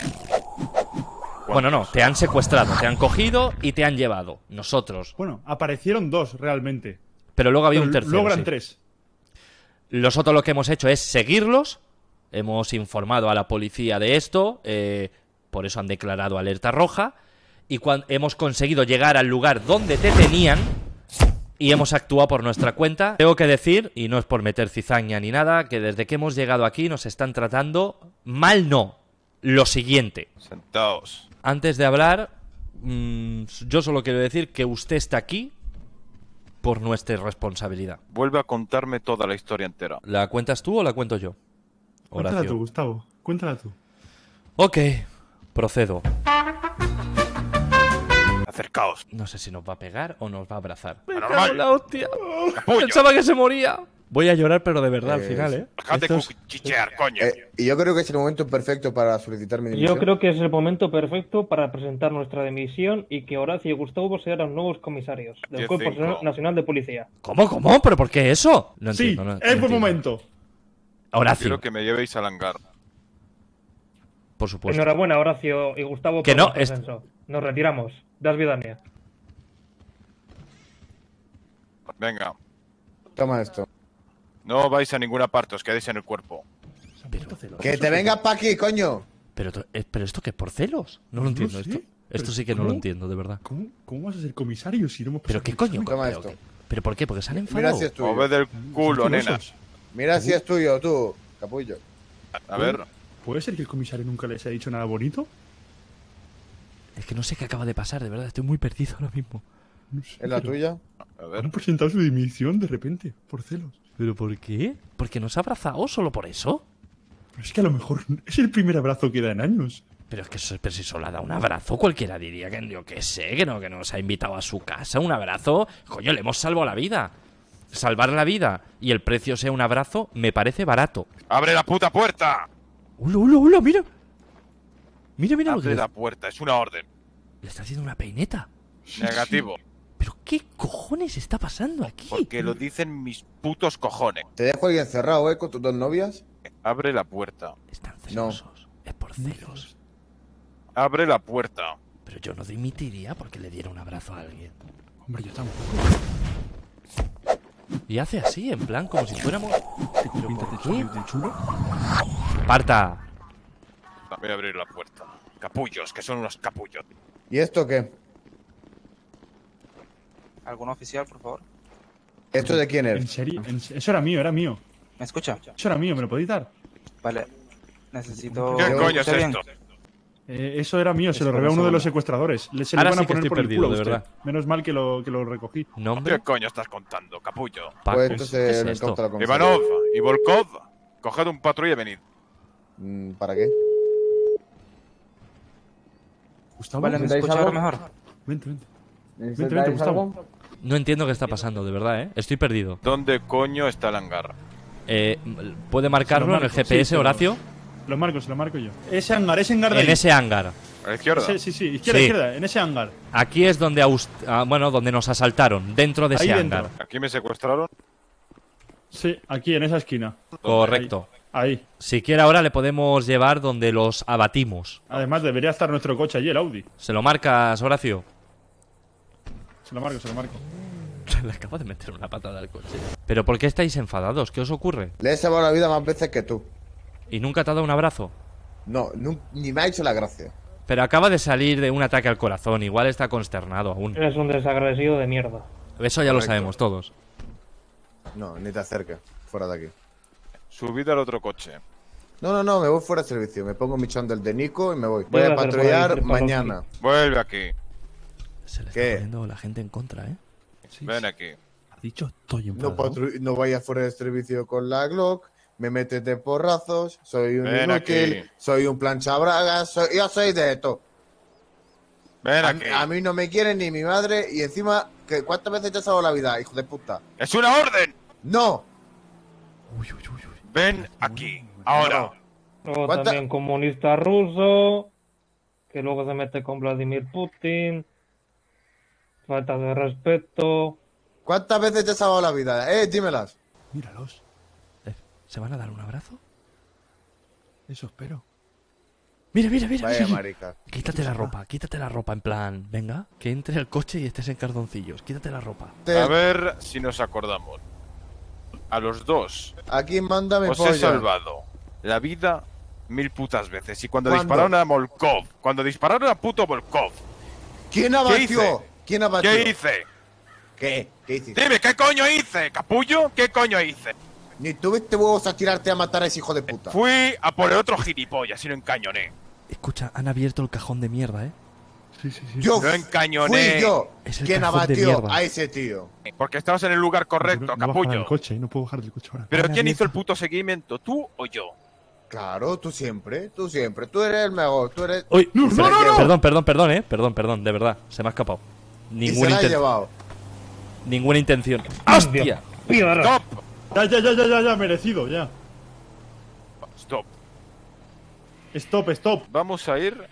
Bueno, no, te han secuestrado, te han cogido y te han llevado. Nosotros. Bueno, aparecieron dos realmente. Pero luego había Pero un tercero. luego eran sí. tres. Nosotros lo que hemos hecho es seguirlos. Hemos informado a la policía de esto. eh, por eso han declarado alerta roja. Y cuando hemos conseguido llegar al lugar donde te tenían. Y hemos actuado por nuestra cuenta. Tengo que decir, y no es por meter cizaña ni nada, que desde que hemos llegado aquí nos están tratando mal, no. Lo siguiente. Sentaos. Antes de hablar, mmm, yo solo quiero decir que usted está aquí por nuestra responsabilidad. Vuelve a contarme toda la historia entera. ¿La cuentas tú o la cuento yo? Cuéntala Horacio. tú, Gustavo. Cuéntala tú. Ok, procedo. Acercaos. No sé si nos va a pegar o nos va a abrazar. Anormal. La hostia. Capullo. Pensaba que se moría. Voy a llorar, pero de verdad al Eh, final, ¿eh? Déjate Esto es- cuchichear, coño. Eh, y yo creo que es el momento perfecto para solicitar mi dimisión. Yo creo que es el momento perfecto para presentar nuestra dimisión y que Horacio y Gustavo sean los nuevos comisarios del diez Cuerpo cinco. Nacional de Policía. ¿Cómo, cómo? ¿Pero por qué eso? No Sí, entiendo, no- no es buen entiendo. momento. Horacio, Quiero que me llevéis al hangar. por supuesto. Enhorabuena, Horacio y Gustavo, Que por no, vuestro es- ascenso. Nos retiramos. Das Vidania. Venga. Toma esto. No vais a ninguna parte, os quedéis en el cuerpo. Que te vengas pa' aquí, coño. Pero, to- eh, pero esto qué, ¿por celos? No lo entiendo sé. esto. Esto sí que no ¿Cómo? lo entiendo, de verdad. ¿Cómo, ¿Cómo vas a ser comisario si no hemos ¿Pero pasado qué el coño? examen? Toma ¿Pero, esto. qué? ¿Pero por qué? Porque se han Mira enfadado. si es tuyo. Mueve del culo, Son nena. celosos. Mira si es tuyo, tú, capullo. A ver. ¿Puede ser que el comisario nunca les haya dicho nada bonito? Es que no sé qué acaba de pasar, de verdad. Estoy muy perdido ahora mismo. No sé, ¿Es la pero tuya? A ver. Han presentado su dimisión de repente, por celos. ¿Pero por qué? ¿Porque nos ha abrazado solo por eso? Pero es que a lo mejor es el primer abrazo que da en años. Pero es que eso- pero si solo ha dado un abrazo, cualquiera diría que yo qué sé, que no, que nos ha invitado a su casa. Un abrazo, coño, le hemos salvado la vida. Salvar la vida y el precio sea un abrazo, me parece barato. ¡Abre la puta puerta! ¡Hola, hola, hola! Mira. Mira, mira lo que Abre le, la puerta, es una orden. le está haciendo una peineta. Negativo. ¿Pero qué cojones está pasando aquí? Porque lo dicen mis putos cojones. Te dejo ahí encerrado, ¿eh? Con tus dos novias. Abre la puerta. Están No. celosos. Es por celos. Abre la puerta. Pero yo no dimitiría porque le diera un abrazo a alguien. Hombre, yo tampoco. Y hace así, en plan, como si fuéramos... ¿Pero pinta de qué? chulo, de chulo? ¡Parta! Voy a abrir la puerta. Capullos, que son unos capullos. ¿Y esto qué? ¿Algún oficial, por favor? ¿Esto de quién ¿En es? serio? ¿En se- Eso era mío, era mío. ¿Me escucha? Eso era mío, ¿me lo podéis dar? Vale. Necesito... ¿Qué Yo- coño es ¿Escucha bien? esto? Eh, eso era mío, se lo Espera robé a un uno de segundo. los secuestradores. Le, se lo Ahora iban a sí que poner estoy por el perdido, culo a de usted. verdad. Menos mal que lo, que lo recogí. ¿Nombre? ¿Qué coño estás contando, capullo? Paco. Pues esto ¿Qué se es lo esto? encontra la comisaría. Ivanov y Volkov, coged un patrulla y venid. Mm, ¿Para qué? Gustavo, Vale, ¿me vente, escucha ahora mejor? vente. Vente, vente, ¿Necesitáis Gustavo. algo? No entiendo qué está pasando, de verdad, ¿eh? Estoy perdido. ¿Dónde coño está el hangar? Eh, ¿Puede marcarlo en el marco, G P S, sí, pero- Horacio? Lo marco, se lo marco yo. Ese hangar, ese hangar de En ahí. ese hangar. ¿A la izquierda? Ese- sí, sí, izquierda, Sí. izquierda, en ese hangar. Aquí es donde, Aust- ah, bueno, donde nos asaltaron, dentro de Ahí ese dentro. hangar. ¿Aquí me secuestraron? Sí, aquí, en esa esquina. Correcto. Ahí. Si quiere ahora le podemos llevar donde los abatimos. Además, debería estar nuestro coche allí, el Audi. ¿Se lo marcas, Horacio? Se lo marco, se lo marco. Le acabo de meter una patada al coche. ¿Pero por qué estáis enfadados? ¿Qué os ocurre? Le he salvado la vida más veces que tú. ¿Y nunca te ha dado un abrazo? No, nu- ni me ha hecho la gracia. Pero acaba de salir de un ataque al corazón. Igual está consternado aún. Eres un desagradecido de mierda. Eso ya lo Correcto. sabemos todos. No, ni te acerques. Fuera de aquí. Subid al otro coche. No, no, no, me voy fuera de servicio. Me pongo mi chándal del Nico y me voy. Voy Debe a hacer por patrullar ahí, Trepalowski. mañana. Vuelve aquí. Se le está ¿Qué? poniendo la gente en contra, ¿eh? Sí, Ven sí. aquí. Ha dicho, estoy No, enfadado. patru- no vayas fuera de servicio con la Glock. Me metes de porrazos. Soy un Ven inútil. aquí. Soy un planchabragas. Soy, yo soy de esto. Ven A, aquí. a mí no me quiere ni mi madre. Y encima, ¿que ¿cuántas veces te has salvado la vida, hijo de puta? ¡Es una orden! ¡No! Uy, uy, uy, uy. Ven aquí. Ahora. Luego ¿Cuánta- también comunista ruso, que luego se mete con Vladimir Putin. Falta de respeto. ¿Cuántas veces te has salvado la vida? Eh, dímelas. Míralos. Eh, ¿Se van a dar un abrazo? Eso espero. Mira, mira, mira. Vaya mira. marica. Quítate la ropa, quítate la ropa en plan, venga, que entre al coche y estés en calzoncillos, quítate la ropa. Te- A ver si nos acordamos. A los dos Aquí manda mi os he polla. salvado la vida mil putas veces. Y cuando ¿Cuándo? dispararon a Volkov, cuando dispararon a puto Volkov, ¿Quién ¿Qué abatió? hice? ¿Quién abatió? ¿qué hice? ¿Qué? ¿Qué hiciste? Dime, ¿qué coño hice, capullo? ¿Qué coño hice? Ni tuviste huevos a tirarte a matar a ese hijo de puta. Fui a por el otro gilipollas y lo encañoné. Escucha, han abierto el cajón de mierda, ¿eh? Sí, sí, sí. Yo Lo encañoné. fui yo Es el quien cajón de abatió mierda. a ese tío. Porque estabas en el lugar correcto, no, no bajo del capullo. coche, no puedo bajar del coche ahora. Pero Han ¿quién hizo el abierto- puto seguimiento? ¿Tú o yo? Claro, tú siempre, tú siempre. Tú eres el mejor, tú eres... Uy, No, espera, no, no, no. Perdón, perdón, perdón, ¿eh? Perdón, perdón, de verdad, se me ha escapado. Y se Ninguna, la ha inten- llevado. ninguna intención. ¡Hostia! Piedra. ¡Stop! Ya, ya, ya, ya, ya, ya, merecido, ya. ¡Stop! Stop, stop. Vamos a ir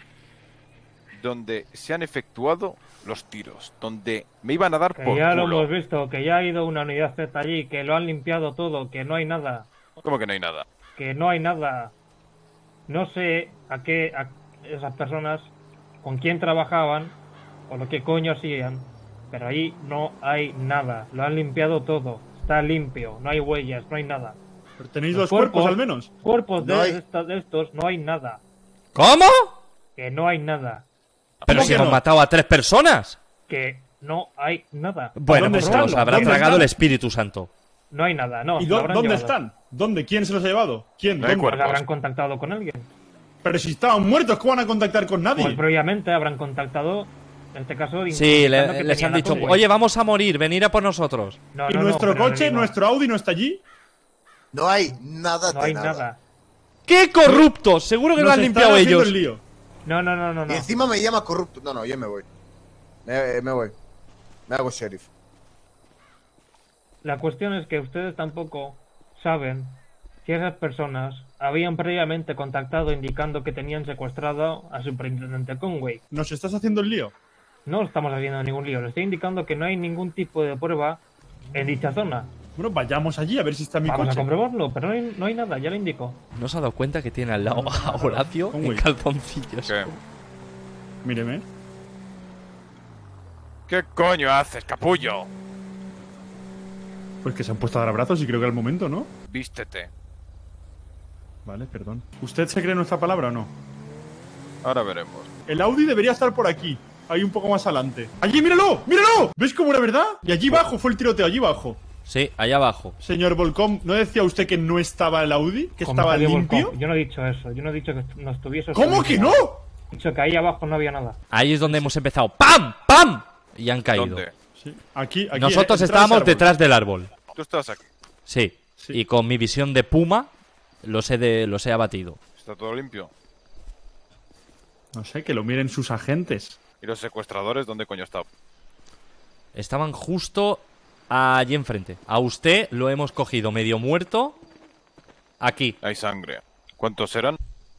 donde se han efectuado los tiros, donde me iban a dar Que por ya lo culo. hemos visto, que ya ha ido una unidad Z allí, que lo han limpiado todo, que no hay nada. ¿Cómo que no hay nada? Que no hay nada. No sé a qué a esas personas, con quién trabajaban, o lo que coño hacían, pero ahí no hay nada. Lo han limpiado todo. Está limpio, no hay huellas, no hay nada. Pero tenéis Los dos cuerpos, cuerpos- al menos. Cuerpos de, No hay- estos, de estos no hay nada. ¿Cómo? Que no hay nada. Pero ¿Cómo si que hemos no? matado a tres personas. Que no hay nada. Bueno, ¿Dónde pues están? los habrá ¿Dónde tragado están? el Espíritu Santo. No hay nada, no. ¿Y lo dó- habrán dónde llevado. están? ¿Dónde? ¿Quién se los ha llevado? ¿Quién? No hay ¿Dónde? cuerpos. Pues habrán contactado con alguien. Pero si estaban muertos, ¿cómo van a contactar con nadie? Pues previamente habrán contactado, en este caso... Sí, indicando le- que les tenían han a dicho, Conway. oye, vamos a morir, venir a por nosotros. No, ¿Y no, no, nuestro pero no coche, digo, nuestro Audi no está allí? No hay nada No de hay nada. nada. ¡Qué corruptos! Seguro que lo Nos han están limpiado haciendo ellos. el lío. No, no, no, no. Y no. encima me llama corrupto. No, no, yo me voy. Me, me voy. Me hago sheriff. La cuestión es que ustedes tampoco saben si esas personas habían previamente contactado indicando que tenían secuestrado al superintendente Conway. ¿Nos estás haciendo el lío? No estamos haciendo ningún lío, le estoy indicando que no hay ningún tipo de prueba en dicha zona. Bueno, vayamos allí a ver si está mi Vamos a coche. comprobarlo, pero no hay, no hay nada, ya lo indico. ¿No se ha dado cuenta que tiene al lado a Horacio en Conway. calzoncillos? ¿Qué? Míreme. ¿Qué coño haces, capullo? Pues que se han puesto a dar abrazos y creo que al momento, ¿no? Vístete. Vale, perdón. ¿Usted se cree nuestra palabra o no? Ahora veremos. El Audi debería estar por aquí. Ahí un poco más adelante. ¡Allí, míralo! ¡Míralo! ¿Ves cómo era verdad? Y allí abajo fue el tiroteo, allí abajo. Sí, allá abajo. Señor Volcom, ¿no decía usted que no estaba el Audi? ¿Que estaba Comisario limpio? Volkov, yo no he dicho eso, yo no he dicho que no estuviese... ¿Cómo que no? He dicho que ahí abajo no había nada. Ahí es donde hemos empezado. ¡Pam! ¡Pam! Y han caído. ¿Dónde? Sí. Aquí, aquí. Nosotros detrás de estábamos ese árbol. detrás del árbol. Tú estás aquí. Sí. Y con mi visión de puma los he, de, los he abatido. Está todo limpio. No sé, que lo miren sus agentes. ¿Y los secuestradores dónde coño estaban? Estaban justo allí enfrente. A usted lo hemos cogido medio muerto. Aquí. Hay sangre. ¿Cuántos eran?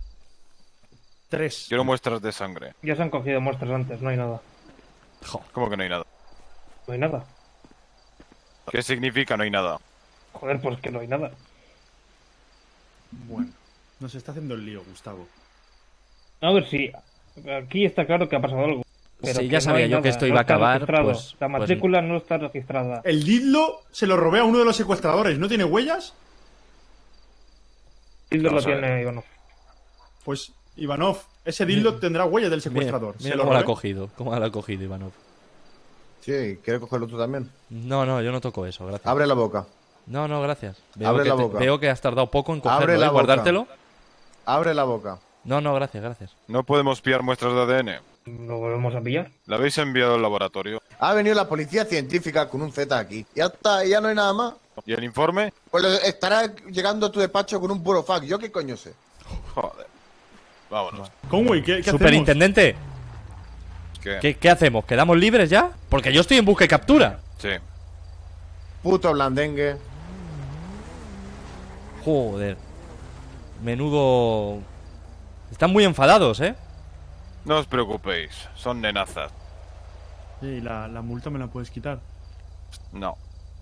Tres. Quiero muestras de sangre. Ya se han cogido muestras antes, no hay nada. ¿Cómo que no hay nada? No hay nada. ¿Qué significa no hay nada? Joder, pues que no hay nada. Bueno, nos está haciendo el lío, Gustavo. A ver si... Aquí está claro que ha pasado algo. Pero Sí, que ya no sabía hay yo nada, que esto no iba a está acabar, registrado. pues- La pues- matrícula no está registrada. El Didlo se lo robé a uno de los secuestradores. ¿No tiene huellas? Dildo lo Vamos a ver. tiene Ivanov. Pues, Ivanov, ese Dildo tendrá huellas del secuestrador. Mira, mira ¿Se lo cómo la ha robé? cogido. ¿Cómo la ha cogido, Ivanov? Sí, ¿quieres cogerlo tú también? No, no, yo no toco eso, gracias. Abre la boca. No, no, gracias. Veo, Abre que, la te- boca. veo que has tardado poco en cogerlo, Abre la ¿eh? boca. Guardártelo. Abre la boca. No, no, gracias, gracias. No podemos pillar muestras de A D N. ¿Lo volvemos a pillar? ¿La habéis enviado al laboratorio? Ha venido la policía científica con un Z aquí. Ya está, ya no hay nada más. ¿Y el informe? Pues estará llegando a tu despacho con un burofax. ¿Yo qué coño sé? Joder. Vámonos. Conway, ¿qué, qué hacemos? Superintendente, ¿Qué? ¿qué, ¿qué hacemos? ¿Quedamos libres ya? Porque yo estoy en busca y captura. Sí. Puto blandengue. Joder. Menudo... Están muy enfadados, ¿eh? No os preocupéis. Son nenazas. Sí, la, la multa me la puedes quitar. No.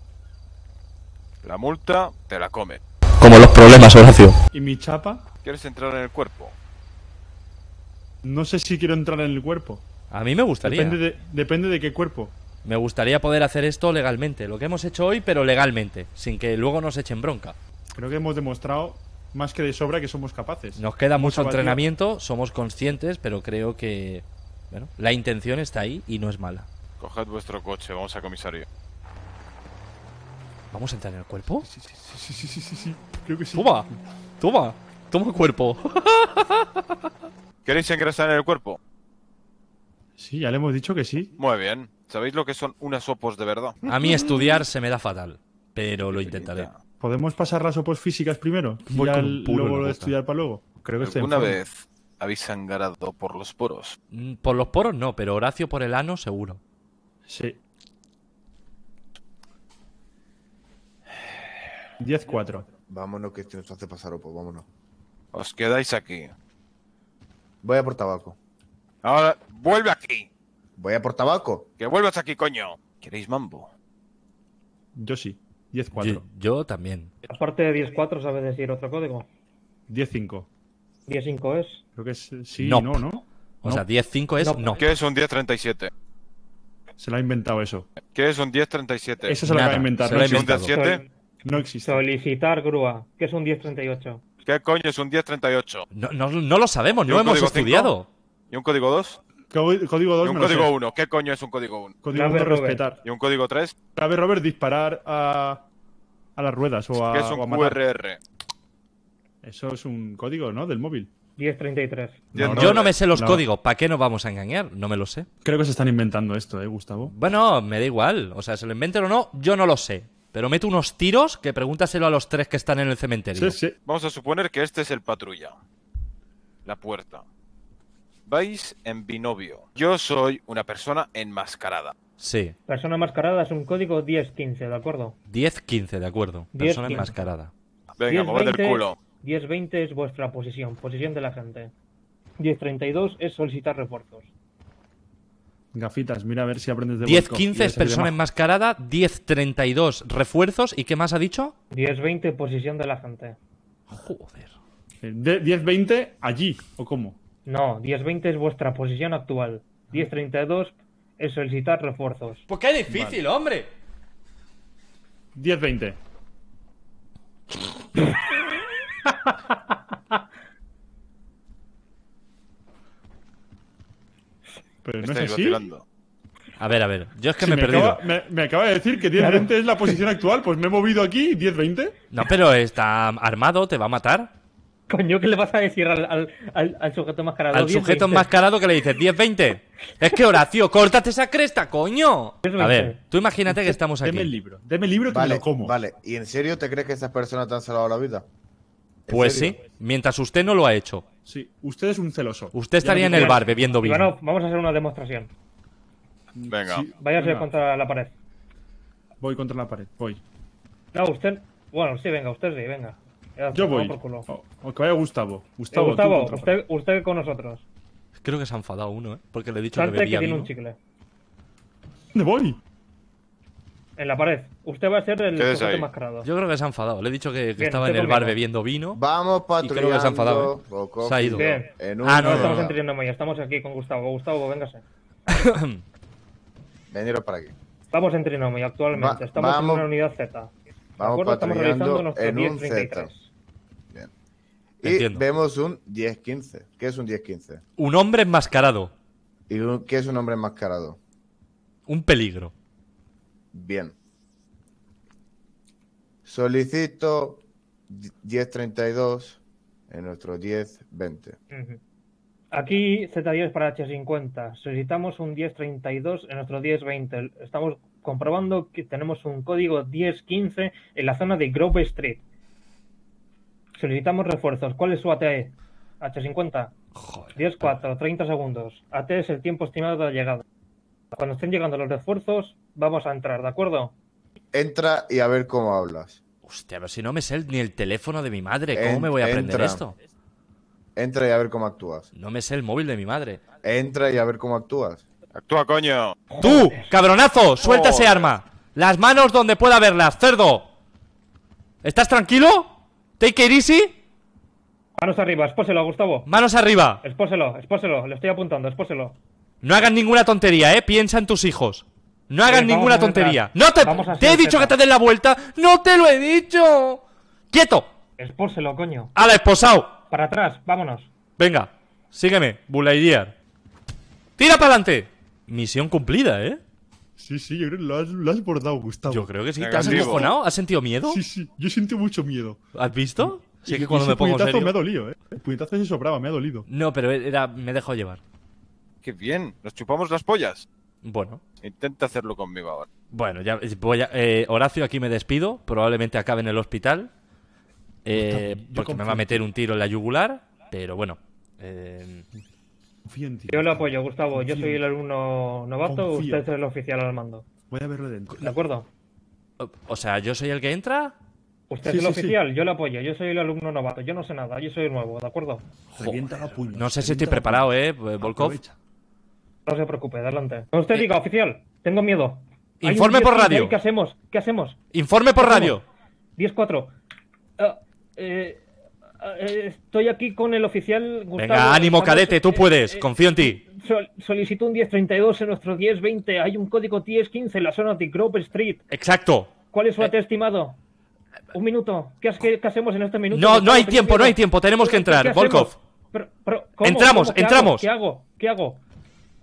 La multa te la come. Como los problemas, Horacio. ¿Y mi chapa? ¿Quieres entrar en el cuerpo? No sé si quiero entrar en el cuerpo. A mí me gustaría. Depende de, depende de qué cuerpo. Me gustaría poder hacer esto legalmente. Lo que hemos hecho hoy, pero legalmente. Sin que luego nos echen bronca. Creo que hemos demostrado más que de sobra que somos capaces. Nos queda Hemos mucho abatido- entrenamiento, somos conscientes, pero creo que... Bueno, la intención está ahí y no es mala. Coged vuestro coche, vamos a comisario. ¿Vamos a entrar en el cuerpo? Sí, sí, sí, sí, sí, sí, sí. Creo que sí. Toma, toma, toma cuerpo. ¿Queréis ingresar en el cuerpo? Sí, ya le hemos dicho que sí. Muy bien. ¿Sabéis lo que son unas opos de verdad? A mí estudiar se me da fatal, pero lo intentaré. ¿Podemos pasar las opos físicas primero? Y Voy ya con un puro luego en la lo de boca. estudiar para luego. Creo que estoy ¿Alguna enfermo. vez habéis sangrado por los poros? Mm, Por los poros no, pero Horacio por el ano seguro. Sí. diez cuatro. Vámonos, que esto nos hace pasar opo, vámonos. Os quedáis aquí. Voy a por tabaco. Ahora, vuelve aquí. Voy a por tabaco. Que vuelvas aquí, coño. ¿Queréis mambo? Yo sí. diez cuatro. Yo, yo también. Aparte de diez cuatro, ¿sabes decir otro código? diez cinco. diez cinco es... Creo que es sí, Nope. no, ¿no? O sea, diez cinco es no. ¿Qué es un diez treinta y siete? Se lo ha inventado eso. ¿Qué es un diez treinta y siete? Eso se lo Nada, acaba de inventar. se No lo ha existe. ¿Un diez siete? No existe. Solicitar grúa, que es un diez treinta y ocho. ¿Qué coño es un diez treinta y ocho? No, no, no lo sabemos, ¿Y no un hemos código cinco? estudiado. ¿Y un código dos? Código código dos Y un me lo código sé. uno. ¿Qué coño es un código uno? Código Clave uno, Robert. respetar. ¿Y un código tres? Clave Robert, disparar a, a las ruedas o a, ¿Qué es o a un matar. Q R R? Eso es un código, ¿no? Del móvil. diez treinta y tres. No, Yo no me sé los no. códigos. ¿Para qué nos vamos a engañar? No me lo sé. Creo que se están inventando esto, ¿eh, Gustavo? Bueno, me da igual. O sea, se lo inventen o no, yo no lo sé. Pero meto unos tiros que pregúntaselo a los tres que están en el cementerio. Sí, sí. Vamos a suponer que este es el patrulla. La puerta. Vais en binomio. Yo soy una persona enmascarada. Sí. Persona mascarada es un código diez quince, ¿de acuerdo? diez quince, de acuerdo. diez Persona quince. enmascarada. Venga, moved el culo. diez veinte es vuestra posición, posición de la gente. diez treinta y dos es solicitar refuerzos. Gafitas, mira a ver si aprendes de diez Volkov. quince Y es ese de persona Majo. enmascarada. diez treinta y dos refuerzos. ¿Y qué más ha dicho? diez veinte posición de la gente. Joder. Eh, de- diez veinte allí, ¿o cómo? No, diez veinte es vuestra posición actual. diez treinta y dos es solicitar refuerzos. Pues qué difícil, hombre. diez veinte. Pero no es Estáis así. vacilando. A ver, a ver. Yo es que Si me he perdido. acaba, me, me acaba de decir que diez veinte es la posición actual, pues me he movido aquí, diez veinte. No, pero está armado, te va a matar. Coño, ¿qué le vas a decir al, al, al, al sujeto enmascarado? Al diez sujeto veinte. enmascarado que le dices diez veinte. Es que Horacio, córtate esa cresta, coño. diez A veinte. ver, tú imagínate que estamos Deme el aquí. libro. Deme el libro que me Vale, lo como. vale. ¿Y en serio te crees que estas personas te han salvado la vida? ¿En Pues serio? sí, mientras usted no lo ha hecho. Sí, usted es un celoso. Usted estaría Ya en lo el digo. bar bebiendo vino. Ivano, vamos a hacer una demostración. Venga. Sí, Váyase venga. contra la pared. Voy contra la pared, voy. No, usted... Bueno, sí, venga, usted sí, venga. Ya, Yo toma voy. por culo. O, o que vaya Gustavo. Eh, Gustavo, tú Gustavo, contra la pared. usted, usted con nosotros. Creo que se ha enfadado uno, ¿eh? Porque le he dicho que Salte que bebía tiene vino. un chicle. ¿Dónde voy? En la pared. Usted va a ser el ¿Qué es sujeto ahí? enmascarado. Yo creo que se ha enfadado. Le he dicho que, que Bien, estaba en estoy el bar conmigo. bebiendo vino. Vamos Y creo que se ha enfadado, patrullando. ¿eh? Volkov, Se ha ido. Bien. En Ah, no, No, estamos no. entrenando ya, estamos aquí con Gustavo. Gustavo, véngase. Veniros para aquí. Estamos en Trinomio actualmente. Va- estamos vamos- en una unidad Z. ¿De Vamos acuerdo? Estamos realizando patrullando nuestro en un diez treinta y Z. tres. Bien. Y Entiendo. vemos un diez quince. ¿Qué es un diez quince? Un hombre enmascarado. ¿Y un- qué es un hombre enmascarado? Un peligro. Bien. Solicito diez treinta y dos en nuestro diez veinte. Ujú. Aquí Z diez para H cincuenta. Solicitamos un diez treinta y dos en nuestro diez veinte. Estamos comprobando que tenemos un código diez quince en la zona de Grove Street. Solicitamos refuerzos. ¿Cuál es su A T E? H cincuenta. Joder. diez cuatro, treinta segundos. A T es el tiempo estimado de llegada. Cuando estén llegando los refuerzos, vamos a entrar, ¿de acuerdo? Entra y a ver cómo hablas. Hostia, pero si no me sé el- ni el teléfono de mi madre, ¿cómo En- me voy a aprender entra. esto? Entra y a ver cómo actúas. No me sé el móvil de mi madre. Entra y a ver cómo actúas. Actúa, coño. ¡Tú, cabronazo! ¡Suelta ese Joder. arma! ¡Las manos donde pueda verlas, cerdo! ¿Estás tranquilo? ¿Take it easy? Manos arriba, expóselo, Gustavo. ¡Manos arriba! Expóselo, expóselo, le estoy apuntando, expóselo. No hagas ninguna tontería, ¿eh? Piensa en tus hijos. No hagas Bien, vamos ninguna a entrar. tontería. ¡No te! Vamos a ¡Te he hacer dicho Z. que te des la vuelta! ¡No te lo he dicho! ¡Quieto! Expóselo, coño. ¡Hala, esposao! Para atrás, vámonos. Venga, sígueme, Bulaidiar. ¡Tira para adelante! Misión cumplida, ¿eh? Sí, sí, yo creo que lo has, lo has bordado, Gustavo. Yo creo que sí. ¿Te has Negativo. encojonado? ¿Has sentido miedo? Sí, sí, yo siento mucho miedo. ¿Has visto? Sí, Y- que y cuando ese me pongo puñetazo serio... me ha dolido, eh. El puñetazo se sobraba, me ha dolido. No, pero era... me dejó llevar. Qué bien. Nos chupamos las pollas. Bueno. Intenta hacerlo conmigo ahora. Bueno, ya voy a... eh, Horacio, aquí me despido. Probablemente acabe en el hospital. Eh, Yo porque me confío va a en meter un tiro en la yugular. Pero bueno. Eh, Confío en ti. Yo le apoyo, Gustavo. Yo Confío. soy el alumno novato, Confío. usted es el oficial al mando. Voy a verlo dentro. ¿De acuerdo? o- o sea, ¿yo soy el que entra? Usted Sí, es el sí, sí. oficial, yo le apoyo. Yo soy el alumno novato. Yo no sé nada, yo soy el nuevo, ¿de acuerdo? Revienta la puño. No sé si estoy revienta la preparado, puño. eh, Volkov. Aprovecha. No se preocupe, adelante. Usted diga, oficial, tengo miedo. Hay un Informe por diez quince radio. ahí, ¿qué hacemos? ¿Qué hacemos? Informe por radio. diez cuatro. Ah, eh, ah, eh, estoy aquí con el oficial Gustavo. Venga, ánimo, Estamos, cadete, tú eh, puedes. eh, Confío en ti. Sol- solicito un diez treinta y dos en nuestro diez veinte. Hay un código diez quince en la zona de Grove Street. Exacto. ¿Cuál es su Eh. A T estimado? Un minuto. ¿Qué, has- qué- qué hacemos en este minuto? No, no Gustavo? hay Tengo tiempo, no miedo. hay tiempo. Tenemos que ¿Qué- entrar, qué hacemos? Volkov. Pero- pero, ¿cómo? Entramos, ¿Cómo? ¿Qué entramos. hago? ¿Qué hago? ¿Qué hago?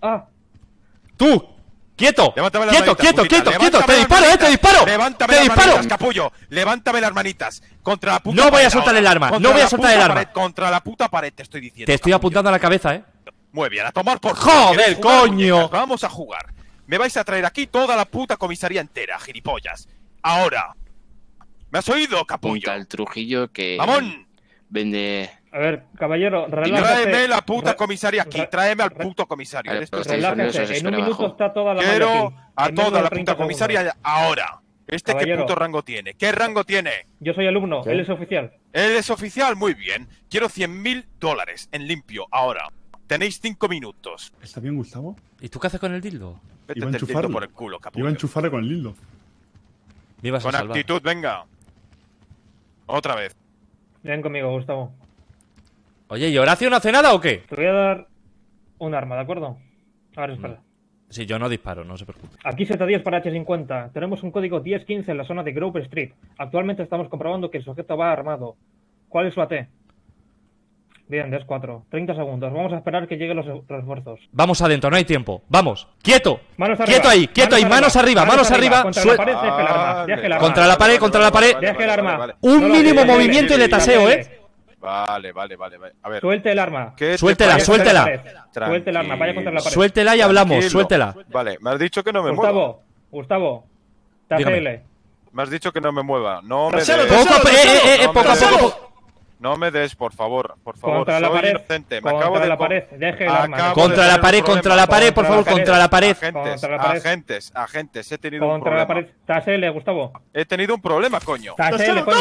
Ah. ¡Tú! ¡Quieto! Levántame las ¡Quieto, manitas, quieto, putita, quieto, quieto! levántame ¡Te las disparo, eh! ¡Te manitas. disparo! Levántame ¡Te las disparo! manitas, capullo. Levántame las manitas. Contra la puta No voy a pared soltar ahora. el arma, no Contra voy a la soltar el puta arma. pared, contra la puta pared te estoy diciendo. Te estoy capullo. apuntando a la cabeza, eh. Muy bien, a tomar por culo. ¡Joder, ¿Quieres jugar, coño! muñecas? Vamos a jugar. Me vais a traer aquí toda la puta comisaría entera, gilipollas. Ahora. ¿Me has oído, capullo? Punta al Trujillo que... ¡Mamón! Vende... A ver, caballero, relájese. Tráeme la puta Re- comisaria aquí. re- Tráeme al puto comisario. Vale, Eres pues tú. estáis unidos, os Relájese, en un espero minuto abajo. está toda la Quiero malla aquí. a En menos toda de la treinta puta comisaria segundos. ahora. ¿Este Caballero. qué puto rango tiene? ¿Qué rango tiene? Yo soy alumno, ¿Qué? él es oficial. Él es oficial, muy bien. Quiero cien mil dólares en limpio ahora. Tenéis cinco minutos. ¿Está bien, Gustavo? ¿Y tú qué haces con el dildo? Vete Iba a el dildo enchufarlo. por el culo, capullo. Iba a enchufarle con el dildo. Me ibas a Con salvar. actitud, venga. Otra vez. Ven conmigo, Gustavo. Oye, ¿y Horacio no hace nada o qué? Te voy a dar un arma, ¿de acuerdo? A ver, espera. Sí, yo no disparo, no se preocupe. Aquí Z diez para H cincuenta. Tenemos un código diez quince en la zona de Grove Street. Actualmente estamos comprobando que el sujeto va armado. ¿Cuál es su A T? Bien, D cuatro. treinta segundos. Vamos a esperar que lleguen los refuerzos. Vamos adentro, no hay tiempo. ¡Vamos! ¡Quieto! Manos arriba. ¡Quieto ahí! ¡Quieto ahí! ¡Manos arriba! ¡Manos arriba! Contra Suel- la pared, deje el arma. Deje el arma. Contra la pared, contra la pared. Deje el arma. Un No lo- mínimo déjele, movimiento y de taseo, déjele. ¿eh? Vale, vale, vale, vale. A ver. Suelte el arma. ¿qué te Suéltela, parece? suéltela. Tranquilo. Suelte el arma, vaya contra la pared. Suéltela y hablamos, Tranquilo. suéltela. Vale, me has dicho que no me mueva. Gustavo, Gustavo. T A C L. Me has dicho que no me mueva. No me Trasero, des. Poco, a- eh, eh, eh, No me poco a des. poco, poco. No me des, por favor, por favor. Contra la Soy pared. inocente. Me Contra acabo de la co- pared. Deje el arma. Acabo de Contra la tener un pared, problema. contra la pared, por Contra favor, la pared. contra la pared. Agentes, Contra la pared. agentes, agentes. He tenido un Contra la problema. pared. T A C L, Gustavo. He tenido un problema, coño. T A C L, coño.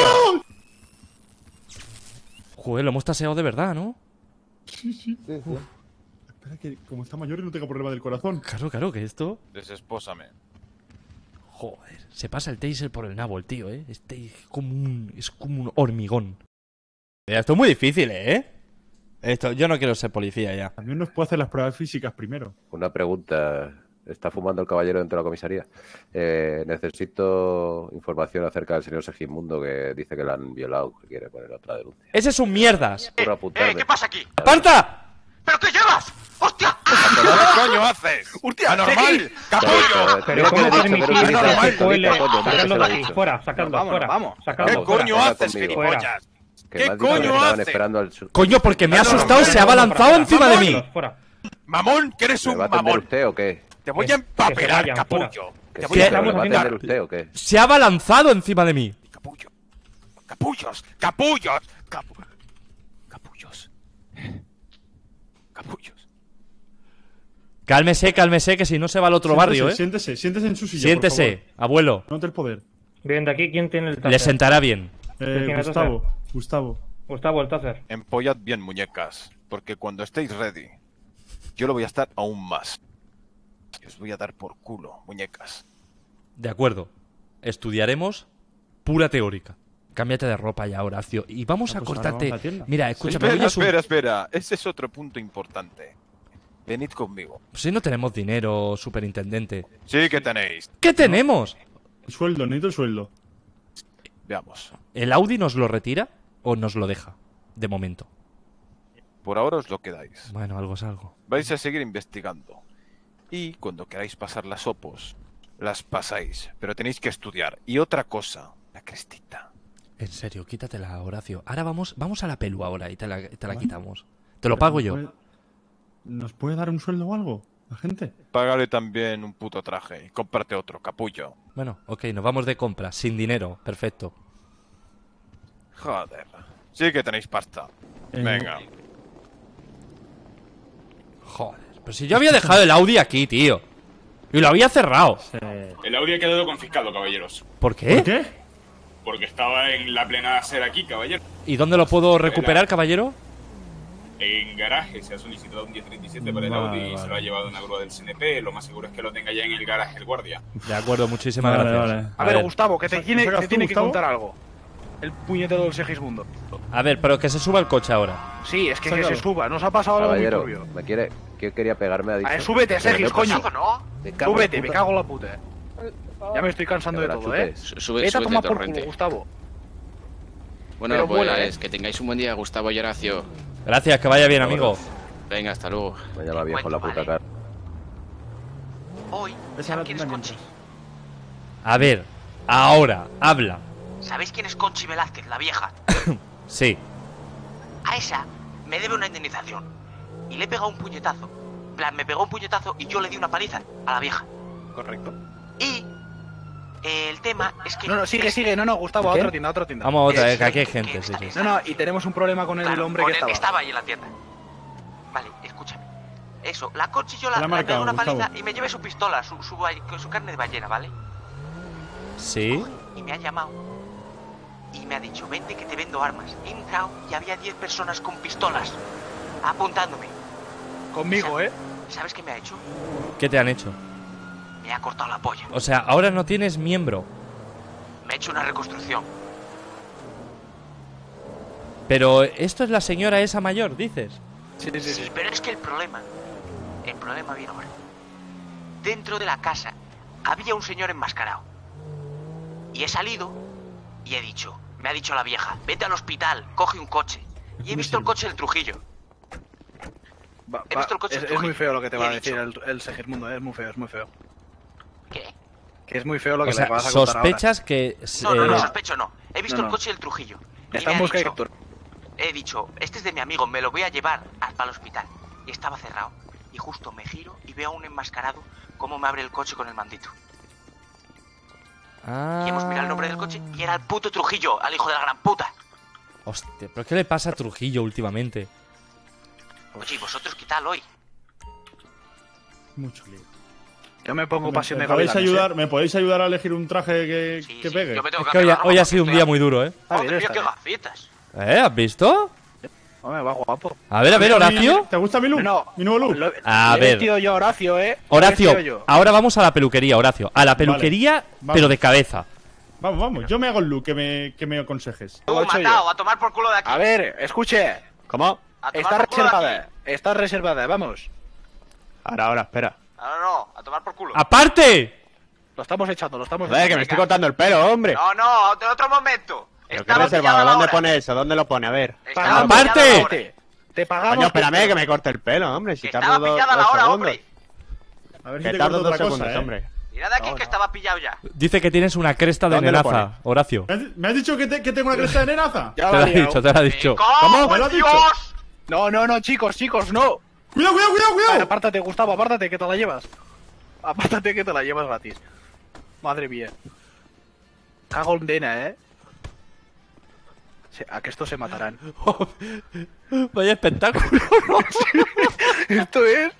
Joder, lo hemos taseado de verdad, ¿no? Sí, sí. Espera que como está mayor y no tenga problema del corazón. Claro, claro, que esto... Desespósame. Joder, se pasa el taser por el nabo el tío, ¿eh? Este es como un... es como un hormigón. Mira, esto es muy difícil, ¿eh? Esto, yo no quiero ser policía ya. También nos puede hacer las pruebas físicas primero. Una pregunta. Está fumando el caballero dentro de la comisaría. Eh, necesito información acerca del señor Segismundo que dice que le han violado, que quiere poner otra denuncia. Ese es un mierdas. Puro apuntarme. ¿Qué pasa aquí? ¡Aparta! ¿Pero qué llevas? ¡Hostia! ¿Qué coño haces? ¡Hostia! ¡Anormal! ¡Capullo! Pero ¿cómo permitís que no, que se cuele? coño, Sacadlo de lo he aquí, dicho. fuera, sacadlo, Vamos, fuera. vamos. ¿Qué Sacadlo, coño fuera. haces, conmigo. gilipollas? Que ¿Qué me has dicho que coño estaban hace? esperando al su- Coño, porque me ha No, no, asustado y no, se ha no, abalanzado encima de mí. Fuera. Mamón, que eres ¿Me un va a atender mamón. usted o qué? Te voy Que- a que se empapelar, vayan, capullo. ¿Que Te sí, voy a pero ¿me va a haciendo- atender usted o qué? Se ha abalanzado encima de mí. Capullo. Capullos. Capullos. Capu- Capullos. Capullos. Cálmese, cálmese, que si no se va al otro barrio, ¿eh? Siéntese, siéntese en su silla. Siéntese, abuelo. No el poder. Bien, de aquí, ¿quién tiene el taser? Le sentará bien. Eh, ¿Quién es Gustavo, Gustavo. Gustavo, el taser. Empollad bien, muñecas. Porque cuando estéis ready, yo lo voy a estar aún más. Y os voy a dar por culo, muñecas. De acuerdo. Estudiaremos pura teórica. Cámbiate de ropa ya, Horacio. Y vamos Ah, a pues ahora cortarte. vamos a la tienda. Mira, escúchame. Espera, hoy es un- espera, espera. Ese es otro punto importante. Venid conmigo. Si no tenemos dinero, superintendente. Sí que tenéis. ¿Qué tenemos? El sueldo, necesito el sueldo. Veamos. ¿El Audi nos lo retira o nos lo deja? De momento. Por ahora os lo quedáis. Bueno, algo es algo. Vais a seguir investigando. Y cuando queráis pasar las opos, las pasáis. Pero tenéis que estudiar. Y otra cosa, la crestita. En serio, quítatela, Horacio. Ahora vamos, vamos a la pelu ahora y te la, te la Vale. quitamos. Te lo pago yo. ¿Nos puede- ¿Nos puede dar un sueldo o algo, la gente? Págale también un puto traje. Y cómprate otro, capullo. Bueno, ok, nos vamos de compra, sin dinero. Perfecto. Joder. Sí que tenéis pasta. Eh, Venga. Joder, pero si yo había dejado el Audi aquí, tío. Y lo había cerrado. El Audi ha quedado confiscado, caballeros. ¿Por qué? ¿Por qué? Porque estaba en la plena acera aquí, caballero. ¿Y dónde lo puedo recuperar, caballero? En garaje se ha solicitado un diez treinta y siete para el Vale, Audi y vale. se lo ha llevado una grúa del C N P. Lo más seguro es que lo tenga ya en el garaje el guardia. De acuerdo, muchísimas Vale, gracias. vale. A ver, Gustavo, que te tiene, ¿sacas te tú, tiene que Gustavo? contar algo. El puñetero del Segismundo. A ver, pero que se suba el coche ahora. Sí, es que, que Sácalo. se suba. Nos ha pasado algo muy Caballero, turbio. me quiere... ¿Qué quería pegarme? Ha dicho. A ver, súbete, Pero Segis, no, coño. pues, me cago en la Súbete, me puta. cago en la puta. Ya me estoy cansando de Que ahora todo, ¿eh? chutes. Sube, Vete a súbete, tomar por torrente. culo, Gustavo. Bueno, Pero pues vuela, ¿eh? que tengáis un buen día, Gustavo y Horacio. Gracias, que vaya bien, amigo. Venga, hasta luego. Me llama viejo la puta cara. Hoy, Ves a ¿sabes la quién es tienda Conchi? mientras. A ver, ahora, habla. ¿Sabéis quién es Conchi Velázquez, la vieja? Sí. A esa me debe una indemnización. Y le he pegado un puñetazo. En plan, me pegó un puñetazo y yo le di una paliza a la vieja. Correcto. Y eh, el tema es que... No, no, sigue, sigue. No, no, Gustavo, a ¿Qué? otra tienda, a otra tienda. Vamos a otra, Que eh, que aquí hay sí, gente, que sí, está- sí. No, no, y tenemos un problema con el Claro, hombre con que el estaba. que estaba ahí en la tienda. Vale, escúchame. Eso, la Conchi yo la, La ha le pego marcado, una paliza Gustavo. y me llevé su pistola, su, su, su carne de ballena, ¿vale? Sí. Y me ha llamado y me ha dicho, vente que te vendo armas. He entrado y había diez personas con pistolas apuntándome. Conmigo, ¿eh? ¿Sabes qué me ha hecho? ¿Qué te han hecho? Me ha cortado la polla. O sea, ahora no tienes miembro. Me ha hecho una reconstrucción. Pero esto es la señora esa mayor, dices. Sí, sí, Sí, pero es que el problema, el problema viene ahora. Dentro de la casa había un señor enmascarado. Y he salido y he dicho, me ha dicho la vieja, vete al hospital, coge un coche. Y he visto el coche del Trujillo. Va, He va, visto el coche es, del es muy Trujillo. feo lo que te Y va he a decir dicho, el, el Segismundo, ¿eh? Es muy feo, es muy feo. ¿qué? Que es muy feo lo que O sea, le vas a contar sospechas que... No, no, no, eh, sospecho no. He visto No, no. el coche del Trujillo. Y Está me en ha busca y dicho- captura. He dicho, este es de mi amigo, me lo voy a llevar hasta el hospital. Y estaba cerrado. Y justo me giro y veo a un enmascarado cómo me abre el coche con el mandito. Ah. Y hemos mirado el nombre del coche y era el puto Trujillo, al hijo de la gran puta. Hostia, ¿pero qué le pasa a Trujillo últimamente? Oye, ¿y vosotros qué tal hoy? Mucho lío. Yo me pongo ¿Me, pasión me de podéis gavilanes, ayudar, ¿eh? ¿Me podéis ayudar a elegir un traje que, que pegue? yo me tengo Es que hoy, ha- hoy ha sido un día muy duro, ¿eh? Está bien, Mira está qué bien. gafitas. ¿Eh? ¿Has visto? Hombre, va guapo. A ver, a ver, Horacio. ¿Te gusta mi look? No, ¿Mi nuevo look? Lo, A lo he ver. vestido yo a Horacio, ¿eh? Lo he Horacio, vestido yo. ahora vamos a la peluquería, Horacio. A la peluquería, Vamos. pero de cabeza. Vamos, vamos. Yo me hago el look que me, que me aconsejes. Tú, Lo he hecho matado, yo. a tomar por culo de aquí. A ver, escuche. ¿Cómo? A tomar Está por culo de aquí. reservada. Está reservada, vamos. Ahora, ahora, espera. No, no, no, a tomar por culo. ¡Aparte! Lo estamos echando, lo estamos Joder, que me estoy cortando el pelo, hombre. No, no, de otro momento. ¿Pero qué Estaba reservado? pillada la ¿Dónde hora. pone eso? ¿Dónde lo pone? A ver. Estaba ¡Aparte! pillada la hora. Te, te pagamos. Coño, espérame por- que me corte el pelo, hombre. Si Estaba tardo dos, pillada la dos hora, segundos. hombre. A ver si Que te tardo corto dos otra cosa, segundos, ¿eh? hombre. Mira de aquí No, que no. estaba pillado ya. Dice que tienes una cresta de ¿Dónde lo nenaza, pone? Horacio. ¿Me has, me has dicho que, te- que tengo una cresta de nenaza? Ya Te la lo ha he liado. dicho, te lo ha dicho. ¿Cómo? ¿Me lo has dicho? Dios! No, no, no, chicos, chicos, no. ¡Cuidado, cuidado, cuidado, Vale, cuidado! apártate, Gustavo, apártate, que te la llevas. Apártate, que te la llevas gratis. Madre mía. Cago en dena, ¿eh? Se- A que estos se matarán. Vaya espectáculo. Esto es...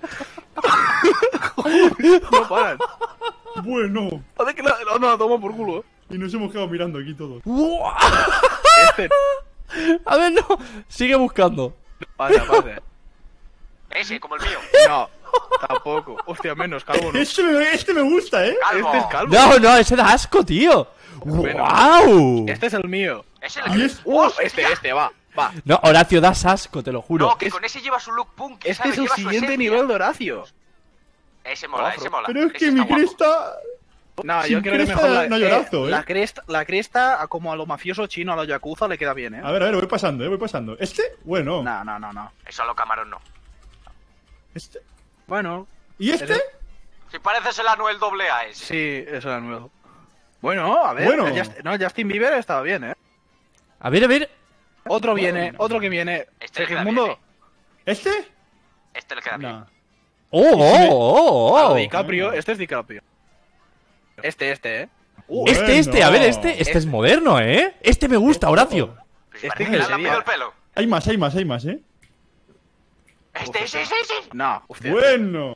No paran. Bueno. Joder, que la, no, no, la tomo por culo, ¿eh? Y nos hemos quedado mirando aquí todos. Este... A ver, no. Sigue buscando. Pasa, pasa. Ese, como el mío. No, tampoco. Hostia, menos, calvo, ¿no? Este me, este me gusta, ¿eh? Calvo. Este es calvo. No, no, ese da asco, tío. Bueno. ¡Wow! Este es el mío. Ese Y le... es- Uh, este, este, va, va. No, Horacio, das asco, te lo juro. No, que con ese lleva su look punk. Este ¿sabes? es el Lleva su siguiente esencia. nivel de Horacio. Ese mola, ese mola. Pero es Ese que está mi guapo. cresta... No, Sin yo creo que cresta mejor la, no llorazo, ¿eh? la cresta, la cresta, como a lo mafioso chino, a lo yakuza, le queda bien, ¿eh? A ver, a ver, voy pasando, ¿eh? Voy pasando. ¿Este? Bueno. No, no, no, no. Eso a lo camarón no. ¿Este? Bueno. ¿Y este? Ese- Si pareces el Anuel doble A ese. Sí, eso era nuevo. Bueno, a ver. Bueno. Just- no, Justin Bieber estaba bien, ¿eh? A ver, a ver. Otro viene, otro que viene. Este le queda Segismundo. bien, ¿Este? Este le queda bien. No. ¡Oh, oh, oh! A oh. lo DiCaprio, este es DiCaprio. Este, este, ¿eh? Bueno. Este, este, a ver, este. Este es moderno, ¿eh? Este me gusta, Horacio. Pues Este parece que que le han sería. lambido el pelo. Hay más, hay más, hay más, ¿eh? Este, ese, ese, ese. No, hostia. Bueno.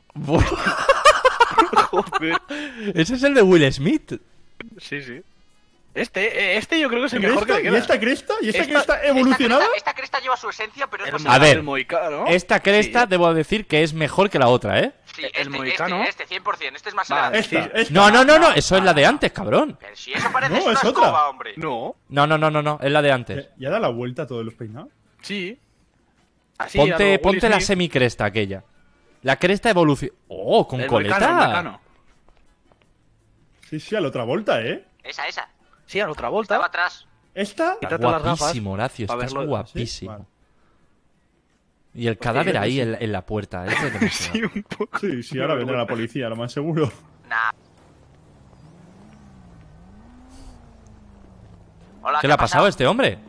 Joder. Ese es el de Will Smith. Sí, sí. Este, eh, este yo creo que es el ¿Cresta? mejor que le ¿Y queda. esta cresta? ¿Y esta, Esta- cresta evolucionada? Esta cresta, esta cresta lleva su esencia, pero es El, más mo- A ver. el mohicano. Esta cresta, debo decir que es mejor que la otra, ¿eh? Sí, el este, mohicano. este, este, cien por cien. Este es más Vale. elegante. Esta, esta. No, no, no, no. Eso es la de antes, cabrón. Pero si eso parece No, una es escoba, otra. hombre. No, No, no, no, no, no. Es la de antes. ¿Ya, ya da la vuelta a todos los peinados? sí. Así, a lo Ponte, Will ponte la Smith, semicresta aquella. La cresta evoluciona. ¡Oh, con el coleta! mohicano, el mohicano. Sí, sí, a la otra vuelta, ¿eh? Esa, esa. Sí, a la otra Estaba vuelta. atrás. ¿Esta? Está Quítate las gafas guapísimo, Horacio. pa' Estás verlo. guapísimo. Sí, vale. Y el cadáver sí, ahí sí. en, en la puerta. Eso es demasiado. Sí, un poco. Sí, sí, ahora vendrá la policía, lo más seguro. Nah. Hola, ¿Qué le ha pasado a este hombre?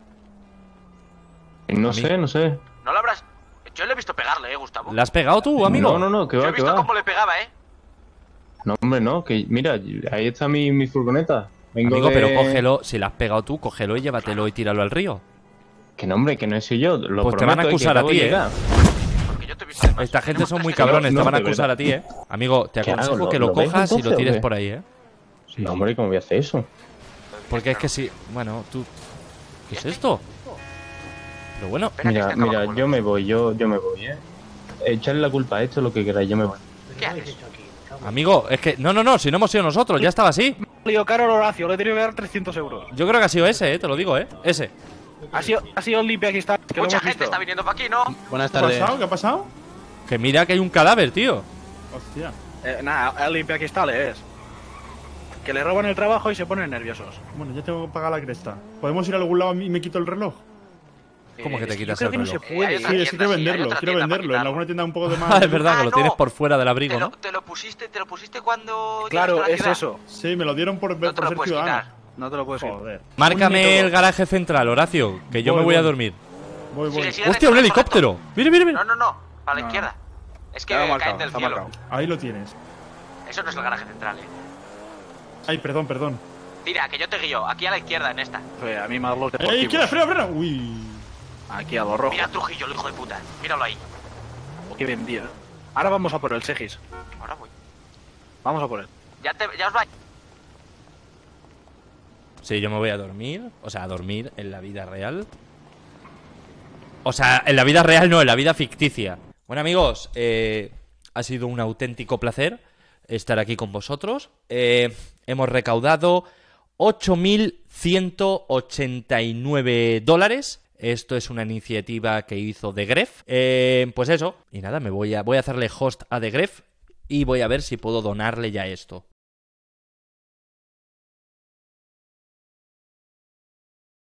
No sé, no sé. ¿No lo habrás...? Yo le he visto pegarle, eh, Gustavo. ¿Le has pegado tú, amigo? No, no, no, que Yo va, he que visto va. cómo le pegaba, eh. No, hombre, no, que mira, ahí está mi, mi furgoneta. Vengo Amigo, de- pero cógelo. Si le has pegado tú, cógelo y llévatelo y tíralo al río. Que no, hombre, que no he sido yo. Lo Pues te van a prometo, acusar que a acabo ti, de ¿eh? llegar. Esta gente son muy cabrones, No, te van a de acusar verdad. a ti, ¿eh? Amigo, te ¿Qué hago? aconsejo ¿Lo- que lo lo ves cojas y lo entonces, o tires qué? por ahí, ¿eh? No, hombre, ¿cómo voy a hacer eso? Porque es que si... Bueno, tú... ¿Qué es esto? Pero bueno... Mira, mira, yo me voy, yo, yo me voy, ¿eh? Echarle la culpa a esto, lo que queráis, yo me voy. ¿Qué haces? Amigo, es que... No, no, no, si no hemos sido nosotros, ya estaba así. Le dio caro al Horacio, le he tenido que dar trescientos euros. Yo creo que ha sido ese, ¿eh? Te lo digo, ¿eh? Ese. Ha sido, ha sido limpia aquí está. Que lo Mucha hemos gente visto. está viniendo para aquí, ¿no? Buenas ¿Qué ha pasado? ¿Qué ha pasado? Que mira que hay un cadáver, tío. Hostia. Eh, nada, el limpia aquí está, le es. Que le roban el trabajo y se ponen nerviosos. Bueno, ya tengo que pagar la cresta. ¿Podemos ir a algún lado y me quito el reloj? ¿Cómo que te Eh, quitas yo creo el que no reloj? se puede. Eh, Sí, es que quiero venderlo, quiero venderlo. En alguna tienda un poco de más. Ah, es verdad que Ah, lo no. tienes por fuera del abrigo, Te lo, ¿no? te lo pusiste, te lo pusiste cuando... Claro, llegaste a la es ciudad. eso. Sí, me lo dieron por, No te por lo ser puedes ciudadano. quitar. No te lo puedes Joder. Márcame el garaje central, Horacio, que yo Voy, me voy a voy. dormir. Voy, voy. Sigue, sigue ¡Hostia, un recto, helicóptero! Mira, mira, mira. No, no, no. Para la No. izquierda. Es que Está caen marcado, del está cielo. marcado. Ahí lo tienes. Eso no es el garaje central, eh. Ay, perdón, perdón. Tira, que yo te guío. Aquí a la izquierda, en esta. Fue a mí más los ¡Eh, deportivos. izquierda, frena, frena! Uy. Aquí a lo rojo. Mira Trujillo, el hijo de puta. Míralo ahí. Qué vendía. Ahora vamos a por el Segis. Ahora voy. Vamos a por él. Ya, te, ya os vais. Sí, yo me voy a dormir. O sea, a dormir en la vida real. O sea, en la vida real no, en la vida ficticia. Bueno, amigos, eh, ha sido un auténtico placer estar aquí con vosotros. Eh, hemos recaudado ocho mil ciento ochenta y nueve dólares. Esto es una iniciativa que hizo The Gref. Eh, pues eso. Y nada, me voy a, voy a hacerle host a The Gref y voy a ver si puedo donarle ya esto.